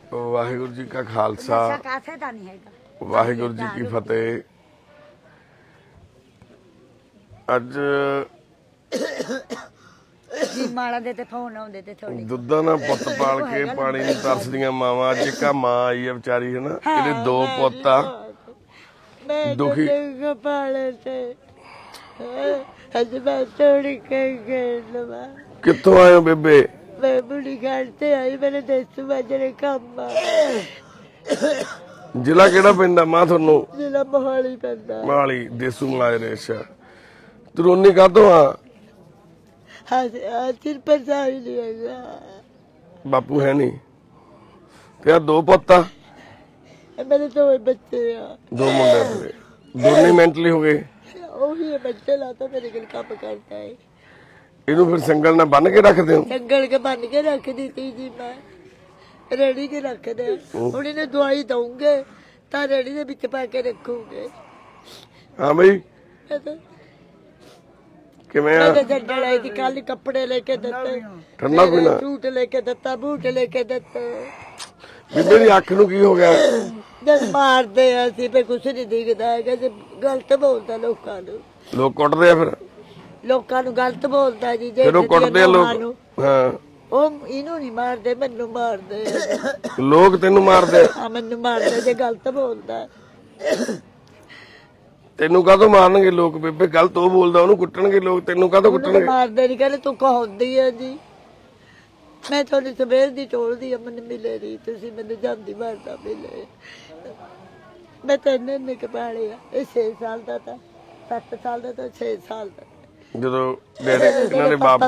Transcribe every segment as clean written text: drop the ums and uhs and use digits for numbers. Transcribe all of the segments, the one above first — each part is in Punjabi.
वाहिगुरू जी का खालसा वाहिगुरू जी की फतेह। अज दुधा ना पुत पाल के पानी नहीं तरसदियां मावां। अज एक मां आई है बेचारी है ना, ਇਹਦੇ दो पुत आ दुखी। कित्थों आए हो बेबे? मैं बुढ़ी घाट से आई, मेरे देसू माजरे काम। जिला केड़ा पैंदा मां थानू? जिला मोहाली पैंदा। मोहाली देसू माजरे। अच्छा तू रोनी काहतों आ? सिर पर साई लिएगा। बापू है नहीं तेरा? दो पुत आ? मेरे दो बच्चे आ। दो मुंडे तेरे दोनों मेंटली हो गए? ਉਹੀ ਬੱਚੇ ਲਾਤਾ ਮੇਰੇ ਕੋਲ ਕੰਮ ਕਰਦਾ ਹੈ। ਇਹਨੂੰ ਫਿਰ ਸੰਗਲ ਨਾਲ ਬੰਨ ਕੇ ਰੱਖਦੇ ਹੋ? ਸੰਗਲ ਕੇ ਬੰਨ ਕੇ ਰੱਖ ਦਿੱਤੀ ਜੀ ਮੈਂ, ਰੇੜੀ ਕੇ ਰੱਖਦੇ। ਹੁਣ ਇਹਨੂੰ ਦਵਾਈ ਦਊਂਗੇ ਤਾਂ ਰੇੜੀ ਦੇ ਵਿੱਚ ਪਾ ਕੇ ਰੱਖੂਗੇ। ਹਾਂ ਬਈ ਕਿਵੇਂ ਆ? ਲੜਾਈ ਦੀ ਕੱਲ ਕੱਪੜੇ ਲੈ ਕੇ ਦਿੱਤੇ, ਠੰਡਾ ਪੀਣਾ, ਸੂਟ ਲੈ ਕੇ ਦਿੱਤਾ, ਬੂਟ ਲੈ ਕੇ ਦਿੱਤੇ। ਬੀਬੇ ਦੀ ਅੱਖ ਨੂੰ ਕੀ ਹੋ ਗਿਆ? ਜਦ ਮਾਰਦੇ ਆ ਅਸੀਂ ਫੇ ਕੁਛ ਨਹੀਂ ਦਿਖਦਾ ਹੈਗਾ, ਗਲਤ ਬੋਲਦਾ ਲੋਕਾਂ ਨੂੰ। ਲੋਕ ਕੁੱਟਦੇ ਆ ਫਿਰ? ਲੋਕਾਂ ਨੂੰ ਗਲਤ ਬੋਲਦਾ ਜੀ। ਜੇ ਕੁੱਟਦੇ ਆ ਲੋਕ। ਹਾਂ ਉਹ ਇਹਨੂੰ ਨਹੀਂ ਮਾਰਦੇ, ਮੈਨੂੰ ਮਾਰਦੇ ਲੋਕ। ਤੈਨੂੰ ਮਾਰਦੇ? ਹਾਂ ਮੈਨੂੰ ਮਾਰਦੇ ਜੇ ਗਲਤ ਬੋਲਦਾ। ਤੈਨੂੰ ਕਾਹਤੋਂ ਮਾਰਨਗੇ ਲੋਕ ਬੇਬੇ? ਗਲਤ ਉਹ ਬੋਲਦਾ ਉਹਨੂੰ ਕੁੱਟਣਗੇ ਲੋਕ, ਤੈਨੂੰ ਕਾਹਤੋਂ ਕੁੱਟਣਗੇ? ਮਾਰਦੇ ਨਹੀਂ, ਕਹਿੰਦੇ ਤੂੰ ਕਹਾਉਂਦੀ ਆ ਜੀ। ਮੈਂ ਤੁਹਾਡੀ ਸਵੇਰ ਦੀ ਟੋਲਦੀ ਆ, ਮੈਨੂੰ ਮਿਲੇ ਨਹੀਂ ਤੁਸੀਂ, ਮੈਨੂੰ ਜਾਂਦੀ ਮਾਰਦਾ ਮਿਲੇ। ਮੈਂ ਤਾਂ ਇੰਨੇ ਕਪਾਲੇ ਆ। ਇਹ 6 ਸਾਲ ਦਾ ਤਾਂ 7 ਸਾਲ ਦਾ ਤਾਂ 6 ਸਾਲ ਦਾ। ਜਦੋਂ ਇਹਨਾਂ ਦੇ ਬਾਪ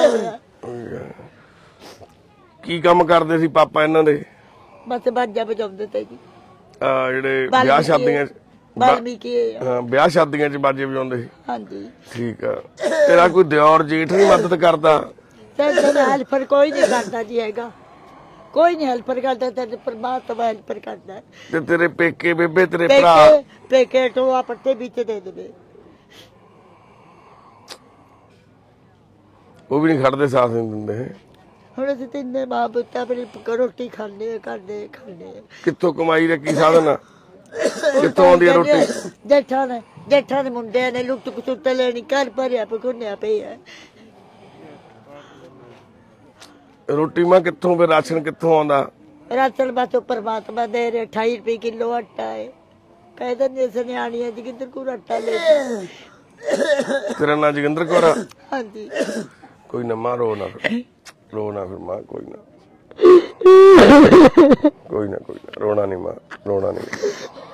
ਕੀ ਕੰਮ ਕਰਦੇ ਸੀ ਪਾਪਾ ਇਹਨਾਂ ਦੇ? ਬਸ ਬਾਜਾ ਵਜਾਉਂਦੇ ਤੇ ਜੀ। ਜਿਹੜੇ ਵਿਆਹ ਸ਼ਾਦੀਆਂ ਬਾਲਮੀਕੀ। ਹਾਂ ਵਿਆਹ ਸ਼ਾਦੀਆਂ ਚ ਬਾਜੇ ਵਜਾਉਂਦੇ ਸੀ। ਹਾਂਜੀ ਠੀਕ ਆ। ਤੇਰਾ ਕੋਈ ਦਿਓਰ ਜੇਠ ਨਹੀਂ ਮਦਦ ਕਰਦਾ? ਹੈਲਪਰ ਕੋਈ ਨਹੀਂ ਕਰਦਾ ਜੀ ਹੈਗਾ, ਕੋਈ ਨਹੀਂ ਹੈਲਪਰ ਕਰਦਾ। ਤੇਰੇ ਪਰਮਾਤਮਾ ਹੈਲਪਰ ਕਰਦਾ। ਤੇ ਤੇਰੇ ਪੇਕੇ ਬੇਬੇ ਤੇਰੇ ਭਰਾ? ਪੇਕੇ ਟੋਆ ਪੱਟੇ ਵਿੱਚ ਦੇ ਦੇਵੇ, ਉਹ ਵੀ ਨਹੀਂ ਖੜਦੇ, ਸਾਥ ਨਹੀਂ ਦਿੰਦੇ। ਹੁਣ ਅਸੀਂ ਤਿੰਨੇ ਮਾਂ ਪੁੱਤ ਆਪਣੀ ਰੋਟੀ ਖਾਂਦੇ ਖਾਂਦੇ ਖਾਂਦੇ। ਕਿੱਥੋਂ ਕਮਾਈ ਦਾ ਕੀ ਸਾਧਨ ਆ? ਕਿੱਥੋਂ ਆਉਂਦੀ ਰੋਟੀ? ਜੇਠਾਂ ਦੇ ਮੁੰਡਿਆਂ ਨੇ ਲੁੱਟ ਖਸੁੱਟ ਲੈਣੀ, ਘਰ ਭਰਿਆ ਪਕੁੰਨਿਆ ਪਿਆ। ਰੋਟੀ ਮਾਂ ਕਿੱਥੋਂ? ਫਿਰ ਰਾਸ਼ਨ ਕਿੱਥੋਂ ਆਉਂਦਾ? ਰਾਸ਼ਨ ਬਸ ਪਰਮਾਤਮਾ ਦੇ ਰਹੇ। 28 ਰੁਪਏ ਕਿਲੋ ਆਟਾ ਹੈ। ਕਹਿੰਦੇ ਨੇ ਸਿਆਣੀਆਂ ਜੀ ਕਿੱਧਰ ਕੋ ਆਟਾ ਲੈ। ਤੇਰਾ ਨਾਂ ਜੋਗਿੰਦਰ ਕੌਰ? ਹਾਂਜੀ। ਕੋਈ ਨਾ ਮਾਂ, ਰੋ ਨਾ ਫਿਰ, ਰੋ ਨਾ ਫਿਰ ਮਾਂ, ਕੋਈ ਨਾ ਕੋਈ ਨਾ ਕੋਈ ਨਾ, ਰੋਣਾ ਨਹੀਂ ਮਾਂ, ਰੋਣਾ ਨਹੀਂ।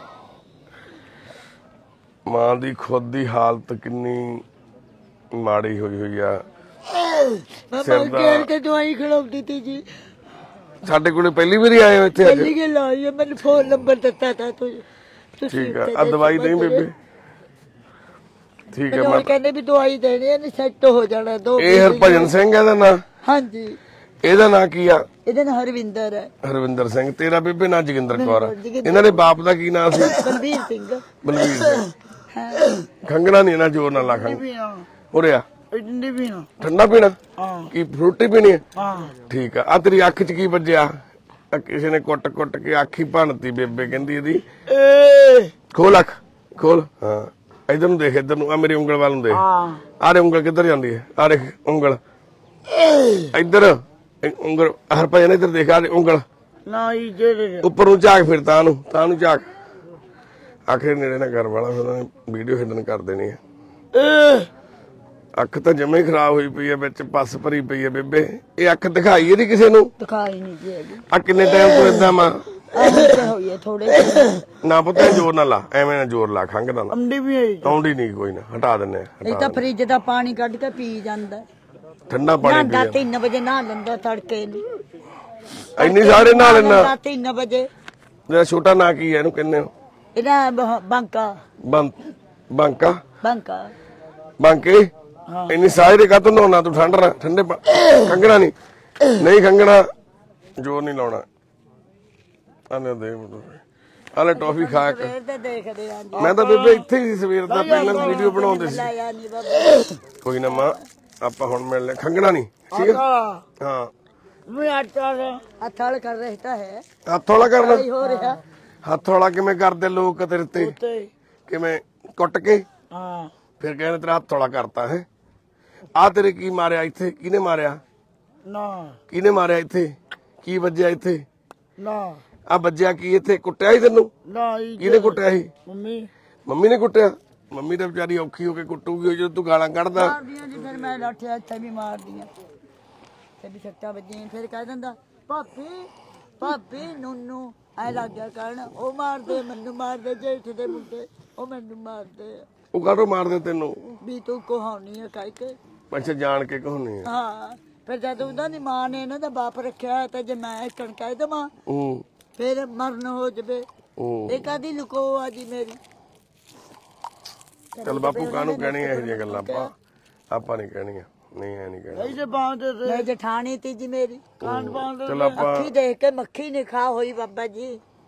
ਮਾਂ ਦੀ ਖੁਦ ਦੀ ਹਾਲਤ ਕਿੰਨੀ ਮਾੜੀ ਹੋਈ ਆ। ਮੈਂ ਦਵਾਈ ਖਿਲਾਉਂਦੀ ਤੀ ਜੀ। ਸਾਡੇ ਕੋਲੇ ਪਹਿਲੀ ਵਾਰੀ ਆਏ ਹੋ ਇੱਥੇ? ਪਹਿਲੀ ਗੱਲ ਆਈ ਹੈ, ਮੈਨੂੰ ਫੋਨ ਨੰਬਰ ਦਿੱਤਾ ਤਾ ਤੁਸੀਂ। ਠੀਕ ਆ, ਆ ਦਵਾਈ ਨਹੀਂ ਬੇਬੇ? ਠੀਕ ਹੈ। ਮੈਂ ਕਹਿੰਦੇ ਵੀ ਦਵਾਈ ਦੇਣੀ ਹੈ, ਨਹੀਂ ਸੈੱਟ ਹੋ ਜਾਣਾ। ਇਹ ਹਰਭਜਨ ਸਿੰਘ ਇਹਦਾ ਨਾਂ? ਹਾਂਜੀ। ਇਹਦਾ ਨਾਂ ਕੀ ਆ? ਇਹਦਾ ਨਾਂ ਹਰਵਿੰਦਰ ਹੈ। ਹਰਵਿੰਦਰ ਸਿੰਘ। ਤੇਰਾ ਬੇਬੇ ਨਾਂ ਜੋਗਿੰਦਰ ਕੌਰ ਆ। ਇਹਨਾਂ ਦੇ ਬਾਪ ਦਾ ਕੀ ਨਾਂ ਸੀ? ਬਲਵੀਰ ਸਿੰਘ। ਬਲਵੀਰ ਸਿੰਘ। ਖੰਗਣਾ ਨਹੀਂ ਨਾ, ਜ਼ੋਰ ਨਾਲ ਲਾ ਖੰਗ। ਉਰੇ ਆ। ਠੰਡਾ ਪੀਣਾ? ਕੀ ਫਰੂਟੀ ਪੀਣੀ ਹੈ? ਠੀਕ ਆ। ਆ ਤੇਰੀ ਅੱਖ ਚ ਕੀ ਵੱਜਿਆ? ਕਿਸੇ ਨੇ ਕੁੱਟ ਕੁੱਟ ਕੇ ਅੱਖ ਹੀ ਭੰਨਤੀ ਬੇਬੇ ਕਹਿੰਦੀ ਇਹਦੀ। ਖੋਲ ਅੱਖ, ਖੋਲ। ਹਾਂ ਇਧਰ ਨੂੰ ਦੇਖ, ਇਧਰ ਨੂੰ। ਆ ਮੇਰੀ ਉਂਗਲ ਵੱਲ ਨੂੰ ਦੇਖ। ਆਰੇ ਉਂਗਲ ਕਿੱਧਰ ਜਾਂਦੀ ਹੈ? ਆ ਦੇਖ ਉਂਗਲ ਇੱਧਰ, ਉਂਗਲ। ਹਰਭਜਨ ਇੱਧਰ ਦੇਖ, ਆ ਉਂਗਲ ਉੱਪਰ ਨੂੰ ਝਾਕ, ਫਿਰ ਤਾਂ ਨੂੰ ਝਾਕ। ਆਖਿਰ ਨੇੜੇ ਨਾ ਕਰ ਵਾਲਾ, ਫਿਰ ਵੀਡੀਓ ਹਿੱਡਨ ਕਰ ਦੇਣੀ ਹੈ। ਅੱਖ ਤਾਂ ਜਮੇ ਹੀ ਖਰਾਬ ਹੋਈ ਪਈ ਹੈ, ਵਿੱਚ ਪੱਸ ਭਰੀ ਪਈ ਹੈ ਬੇਬੇ। ਇਹ ਅੱਖ ਦਿਖਾਈ ਇਹਦੀ ਕਿਸੇ ਨੂੰ? ਦਿਖਾਈ ਨਹੀਂ ਜੀ। ਆ ਕਿੰਨੇ ਟਾਈਮ ਤੋਂ ਏਦਾਂ ਮਾਂ? ਨਾ ਪੁੱਤ ਜ਼ੋਰ ਨਾ ਲਾ, ਐਵੇਂ ਨਾ ਜ਼ੋਰ ਲਾ, ਖੰਘ ਨਾ। ਆਉਂਦੀ ਨਹੀਂ, ਕੋਈ ਨਾ ਹਟਾ ਦਿੰਨੇ। ਇਹ ਤਾਂ ਫਰਿੱਜ ਦਾ ਪਾਣੀ ਕੱਢ ਕੇ ਪੀ ਜਾਂਦਾ, ਠੰਡਾ ਪਾਣੀ। 3 ਵਜੇ ਨਹਾ ਲੈਂਦਾ ਤੜਕੇ ਨੂੰ। ਇੰਨੀ ਸਾਰੇ ਨਹਾ ਲੈਂਦਾ? 3 ਵਜੇ। ਮੇਰਾ ਛੋਟਾ ਨਾਂ ਕੀ ਹੈ? ਇਹਨੂੰ ਕਹਿੰਦੇ ਹੋ? ਇਹਦਾ ਬਾਂਕਾ। ਬਾਂਕਾ? ਬਾਂਕਾ ਬਾਂਕੇ। ਇੰਨੀ ਸਾਰੇ ਕਾਹਤੋਂ ਨਹਾਉਣਾ ਤੂੰ? ਠੰਡੇ ਖੰਗਣਾ ਨਹੀਂ, ਨਹੀਂ ਖੰਗਣਾ, ਜ਼ੋਰ ਨਹੀਂ ਲਾਉਣਾ। ਆਨੇ ਦੇ ਆਲੇ ਟੌਫੀ ਖਾ ਕੇ। ਮੈਂ ਤਾਂ ਬੇਬੇ ਇੱਥੇ ਹੀ ਸੀ ਸਵੇਰ ਦਾ, ਪਹਿਲਾਂ ਵੀਡੀਓ ਬਣਾਉਂਦੇ ਸੀ। ਕੋਈ ਨਾ ਮਾਂ, ਆਪਾਂ ਹੁਣ ਮਿਲਨੇ। ਖੰਗਣਾ ਨਹੀਂ, ਠੀਕ ਹੈ? ਹਾਂ हथ वाला कर रहता है ਹੱਥ ਹੌਲਾ ਕਰਨਾ हो रहा ਹੱਥ ਹੌਲਾ ਕਿਵੇਂ ਕਰਦੇ ਲੋਕ ਤੇਰੇ ਤੇ ਕਿਵੇਂ ਕੁੱਟ ਕੇ हाँ ਫਿਰ ਕਹਿੰਦੇ ਤੇਰਾ ਹੱਥ ਹੌਲਾ ਕਰਤਾ ਹੈ ਆ ਤੇਰੇ ਕੀ ਮਾਰਿਆ ਇੱਥੇ ਕਿਹਨੇ ਮਾਰਿਆ ना ਕਿਹਨੇ ਮਾਰਿਆ ਇੱਥੇ ਕੀ ਵੱਜਿਆ ਇੱਥੇ ना ਆ ਵੱਜਿਆ ਕੀ ਇੱਥੇ ਕੁੱਟਿਆ ਹੀ ਤੈਨੂੰ ना ਕਿਹਨੇ ਕੁੱਟਿਆ ਸੀ मम्मी ਮੰਮੀ ਨੇ ਕੁੱਟਿਆ ਮੰਮੀ ਤਾਂ ਵਿਚਾਰੀ ਔਖੀ ਹੋ ਕੇ ਕੁੱਟੂਗੀ ਜਦੋਂ ਤੂੰ ਗਾਲਾਂ ਕੱਢਦਾ मार दिया जी फिर मैं लाठिया इत्थे भी मार दिया ते भी सट्टा बजी फिर कह दिंदा भाभी भाभी नूनू ऐ लग गया कहन ओ मार दे मैनू मार दे जेठ दे मुंडे ओ मैनू मार दे ਉਹ ਕਾਹਤੋਂ ਮਾਰਦੇ ਤੈਨੂੰ भी तू कहानी है कह के ਅੱਛਾ ਜਾਣ ਕੇ ਕਹਾਉਣੀ ਆ हाँ फिर जद उन्हों दी मां ने इन्हां दा बाप रखिया ते जे मैं कण कह देवां ਹੂੰ फिर मरण हो जबे ਹੂੰ ਇਹ ਕਾਦੀ ਲੁਕੋ ਆ ਜੀ ਮੇਰੀ ਚੱਲ ਬਾਪੂ ਕਾਹਨੂੰ ਕਹਿਣੀ ਇਹੋ ਜਿਹੀਆਂ ਗੱਲਾਂ ਆਪਾਂ ਨਹੀਂ ਕਹਿਣੀਆਂ ਨਹੀਂ ਐ ਨਹੀਂ ਕਹਿਣੀ ऐसे बांध मैं जेठानी थी जी मेरी कान बांध ਚੱਲ ਆਪਾਂ अखी देख के मक्खी नहीं खा हुई बाबा जी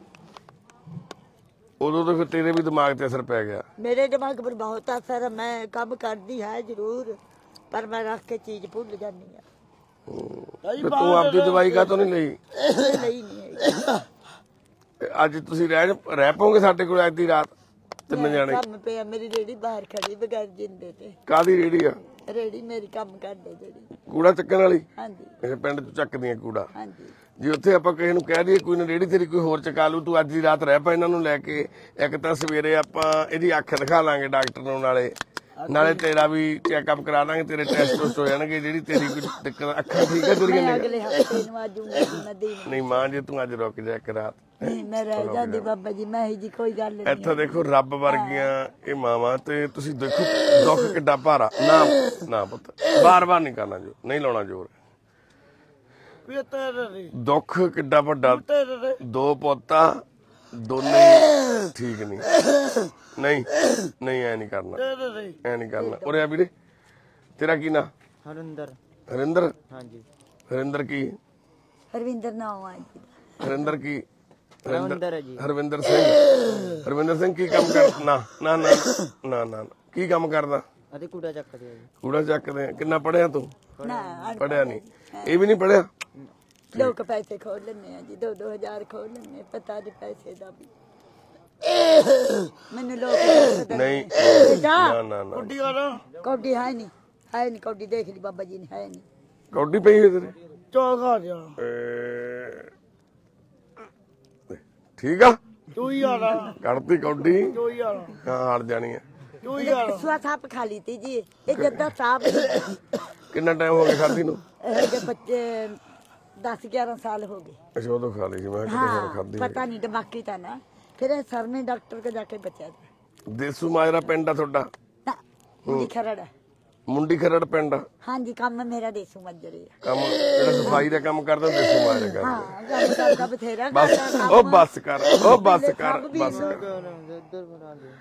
ਉਦੋਂ ਤਾਂ ਫਿਰ ਤੇਰੇ ਵੀ ਦਿਮਾਗ ਤੇ ਅਸਰ ਪੈ ਗਿਆ मेरे दिमाग पर बहुत असर है मैं काम करती है जरूर पर मैं रख के चीज भूल जानी है ਤੇ ਤੂੰ ਆਪਦੀ ਦਵਾਈ ਕਾਹਤੋਂ ਨਹੀਂ ਲਈ नहीं नहीं ਤੇ ਅੱਜ ਤੁਸੀਂ ਰਹਿ ਪਾਓਗੇ ਸਾਡੇ ਕੋਲ ਅੱਜ ਦੀ ਰਾਤ ਤਿੰਨ ਜਾਣੇ ਕੰਮ ਪਿਆ ਮੇਰੀ ਰੇੜੀ ਬਾਹਰ ਖੜੀ ਬਗੈਰ ਜਿੰਦੇ ਤੇ ਕਾਦੀ ਰੇੜੀ ਆ ਰੇੜੀ ਮੇਰੀ ਕੰਮ ਕਰਦੇ ਜਿਹੜੀ ਕੂੜਾ ਚੱਕਣ ਵਾਲੀ ਹਾਂਜੀ ਇਹ ਪਿੰਡ ਚ ਚੱਕਦੀਆਂ ਕੂੜਾ ਹਾਂਜੀ ਜੇ ਉੱਥੇ ਆਪਾਂ ਕਿਸੇ ਨੂੰ ਕਹਿ ਦਈਏ ਕੋਈ ਨਾ ਰੇੜੀ ਤੇਰੀ ਕੋਈ ਹੋਰ ਚਕਾ ਲੂ ਤੂੰ ਅੱਜ ਦੀ ਰਾਤ ਰਹਿ ਪਾ ਇਹਨਾਂ ਨੂੰ ਲੈ ਕੇ ਇੱਕ ਤਾਂ ਸਵੇਰੇ ਆਪਾਂ ਇਹਦੀ ਅੱਖ ਦਿਖਾ ਲਾਂਗੇ ਡਾਕਟਰ ਨੂੰ ਨਾਲੇ ਤੇਰਾ ਵੀ ਚੈੱਕਅਪ ਕਰਾ ਦਾਂਗੇ ਤੇਰੇ ਟੈਸਟ ਟੁਸਟ ਹੋ ਜਾਣਗੇ ਜਿਹੜੀ ਤੇਰੀ ਕੋਈ ਦਿੱਕਤ ਅੱਖਾਂ ਠੀਕ ਹੈ ਤੇਰੀਆਂ ਮੈਂ ਅਗਲੇ ਹਫਤੇ ਨੂੰ ਆਜੂਗੀ ਨਦੀ ਨਹੀਂ ਮਾਂ ਜੇ ਤੂੰ ਅੱਜ ਰੁਕ ਜਾ ਇੱਕ ਰਾਤ ਨਹੀਂ ਮੈਂ ਰਹਿ ਜਾਂਦੀ ਬਾਬਾ ਜੀ ਮੈਂ ਹੀ ਜੀ ਕੋਈ ਗੱਲ ਨਹੀਂ ਇੱਥੇ ਦੇਖੋ ਰੱਬ ਵਰਗੀਆਂ ਇਹ ਮਾਵਾਂ ਤੇ ਤੁਸੀਂ ਦੇਖੋ ਦੁੱਖ ਕਿੱਡਾ ਭਾਰਾ ਨਾ ਨਾ ਪੁੱਤ ਬਾਰ-ਬਾਰ ਨਹੀਂ ਕਰਨਾ ਜੋ ਨਹੀਂ ਲਾਉਣਾ ਜ਼ੋਰ ਦੁੱਖ ਕਿੱਡਾ ਵੱਡਾ ਦੋ ਪੁੱਤਾਂ ਦੋਨੇ ਠੀਕ ਨਹੀਂ ਨਹੀਂ ਨਹੀਂ ਐ ਨਹੀਂ ਕਰਨਾ ਐ ਨਹੀਂ ਕਰਨਾ ਉਰੇ ਆ ਵੀਰੇ ਤੇਰਾ ਕੀ ਨਾਂ ਹਰਿੰਦਰ ਹਾਂਜੀ ਹਰਿੰਦਰ ਕੀ ਹਰਵਿੰਦਰ ਨਾਮ ਆ ਜੀ ਹਰਿੰਦਰ ਕੀ ਹਰਵਿੰਦਰ ਹੈ ਜੀ ਹਰਵਿੰਦਰ ਸਿੰਘ ਕੀ ਕੰਮ ਕਰਦਾ ਨਾ ਨਾ ਨਾ ਨਾ ਨਾ ਕੀ ਕੰਮ ਕਰਦਾ ਅਤੇ ਕੂੜਾ ਚੱਕਦੇ ਆ ਜੀ ਕੂੜਾ ਚੱਕਦੇ ਆ ਕਿੰਨਾ ਪੜਿਆ ਤੂੰ ਨਾ ਪੜਿਆ ਨਹੀਂ ਇਹ ਵੀ ਨਹੀਂ ਪੜਿਆ ਲੋਕ ਪੈਸੇ ਖੋਲ ਲੈਣੇ ਆ ਜੀ 2-2000 ਖੋਲ ਲੈਣੇ ਪਤਾ ਨਹੀਂ ਪੈਸੇ ਦਾ ਵੀ ਮੈਨੂੰ ਲੋਕ ਨਹੀਂ ਨਾ ਨਾ ਨਾ ਕੌਡੀ ਹੈ ਨਹੀਂ ਕੌਡੀ ਦੇਖ ਲਈ ਬਾਬਾ ਜੀ ਨੇ ਹੈ ਨਹੀਂ ਕੌਡੀ ਪਈ ਹੋਈ ਤੇਰੇ ਚੌਗਾ ਜਾ ਠੀਕ ਆ ਤੂੰ ਹੀ ਆ ਰਾ ਕੱਢਤੀ ਕੌਡੀ ਤੂੰ ਹੀ ਆ ਹਾਂ ਹਟ ਜਾਣੀ ਆ ਤੂੰ ਹੀ ਆ ਸੁਆ ਸਾਪ ਖਾ ਲਈ ਤੀ ਜੀ ਇਹ ਜੱਦਾ ਸਾਪ ਕਿੰਨਾ ਟਾਈਮ ਹੋ ਗਿਆ ਖਾਧੀ ਨੂੰ ਇਹ ਬੱਚੇ 10-11 ਸਾਲ ਹੋ ਗਏ ਅੱਛਾ ਉਦੋਂ ਖਾ ਲਈ ਸੀ ਮੈਂ ਕਿਤੇ ਹੋਰ ਖਾਧੀ ਪਤਾ ਨਹੀਂ ਦਿਮਾਗੀ ਤਾਂ ਨਾ ਫਿਰ ਇਹ ਸਰ ਨੇ ਡਾਕਟਰ ਕੇ ਜਾ ਕੇ ਬਚਿਆ ਦੇਸੂ ਮਾਜਰਾ ਪਿੰਡ ਆ ਤੁਹਾਡਾ ਨਾ ਮੁੰਡੀ ਖਰੜ ਮੁੰਡੀ ਖਰੜ ਪਿੰਡ ਆ ਹਾਂਜੀ ਕੰਮ ਮੇਰਾ ਦੇਸੂ ਮੱਜਰੇ ਆ ਕੰਮ ਜਿਹੜਾ ਸਫਾਈ ਦਾ ਕੰਮ ਕਰਦਾ ਦੇਸੂ ਮਾਜਰਾ ਕਰਦਾ ਹਾਂ ਕੰਮ ਕਰਦਾ ਬਥੇਰਾ ਬਸ ਕਰਦਾ ਉਹ ਬੱਸ ਕਰ ਉਹ ਬੱਸ ਕਰ ਬੱਸ ਕਰ ਇੱਧਰ ਬਣਾ ਦੇ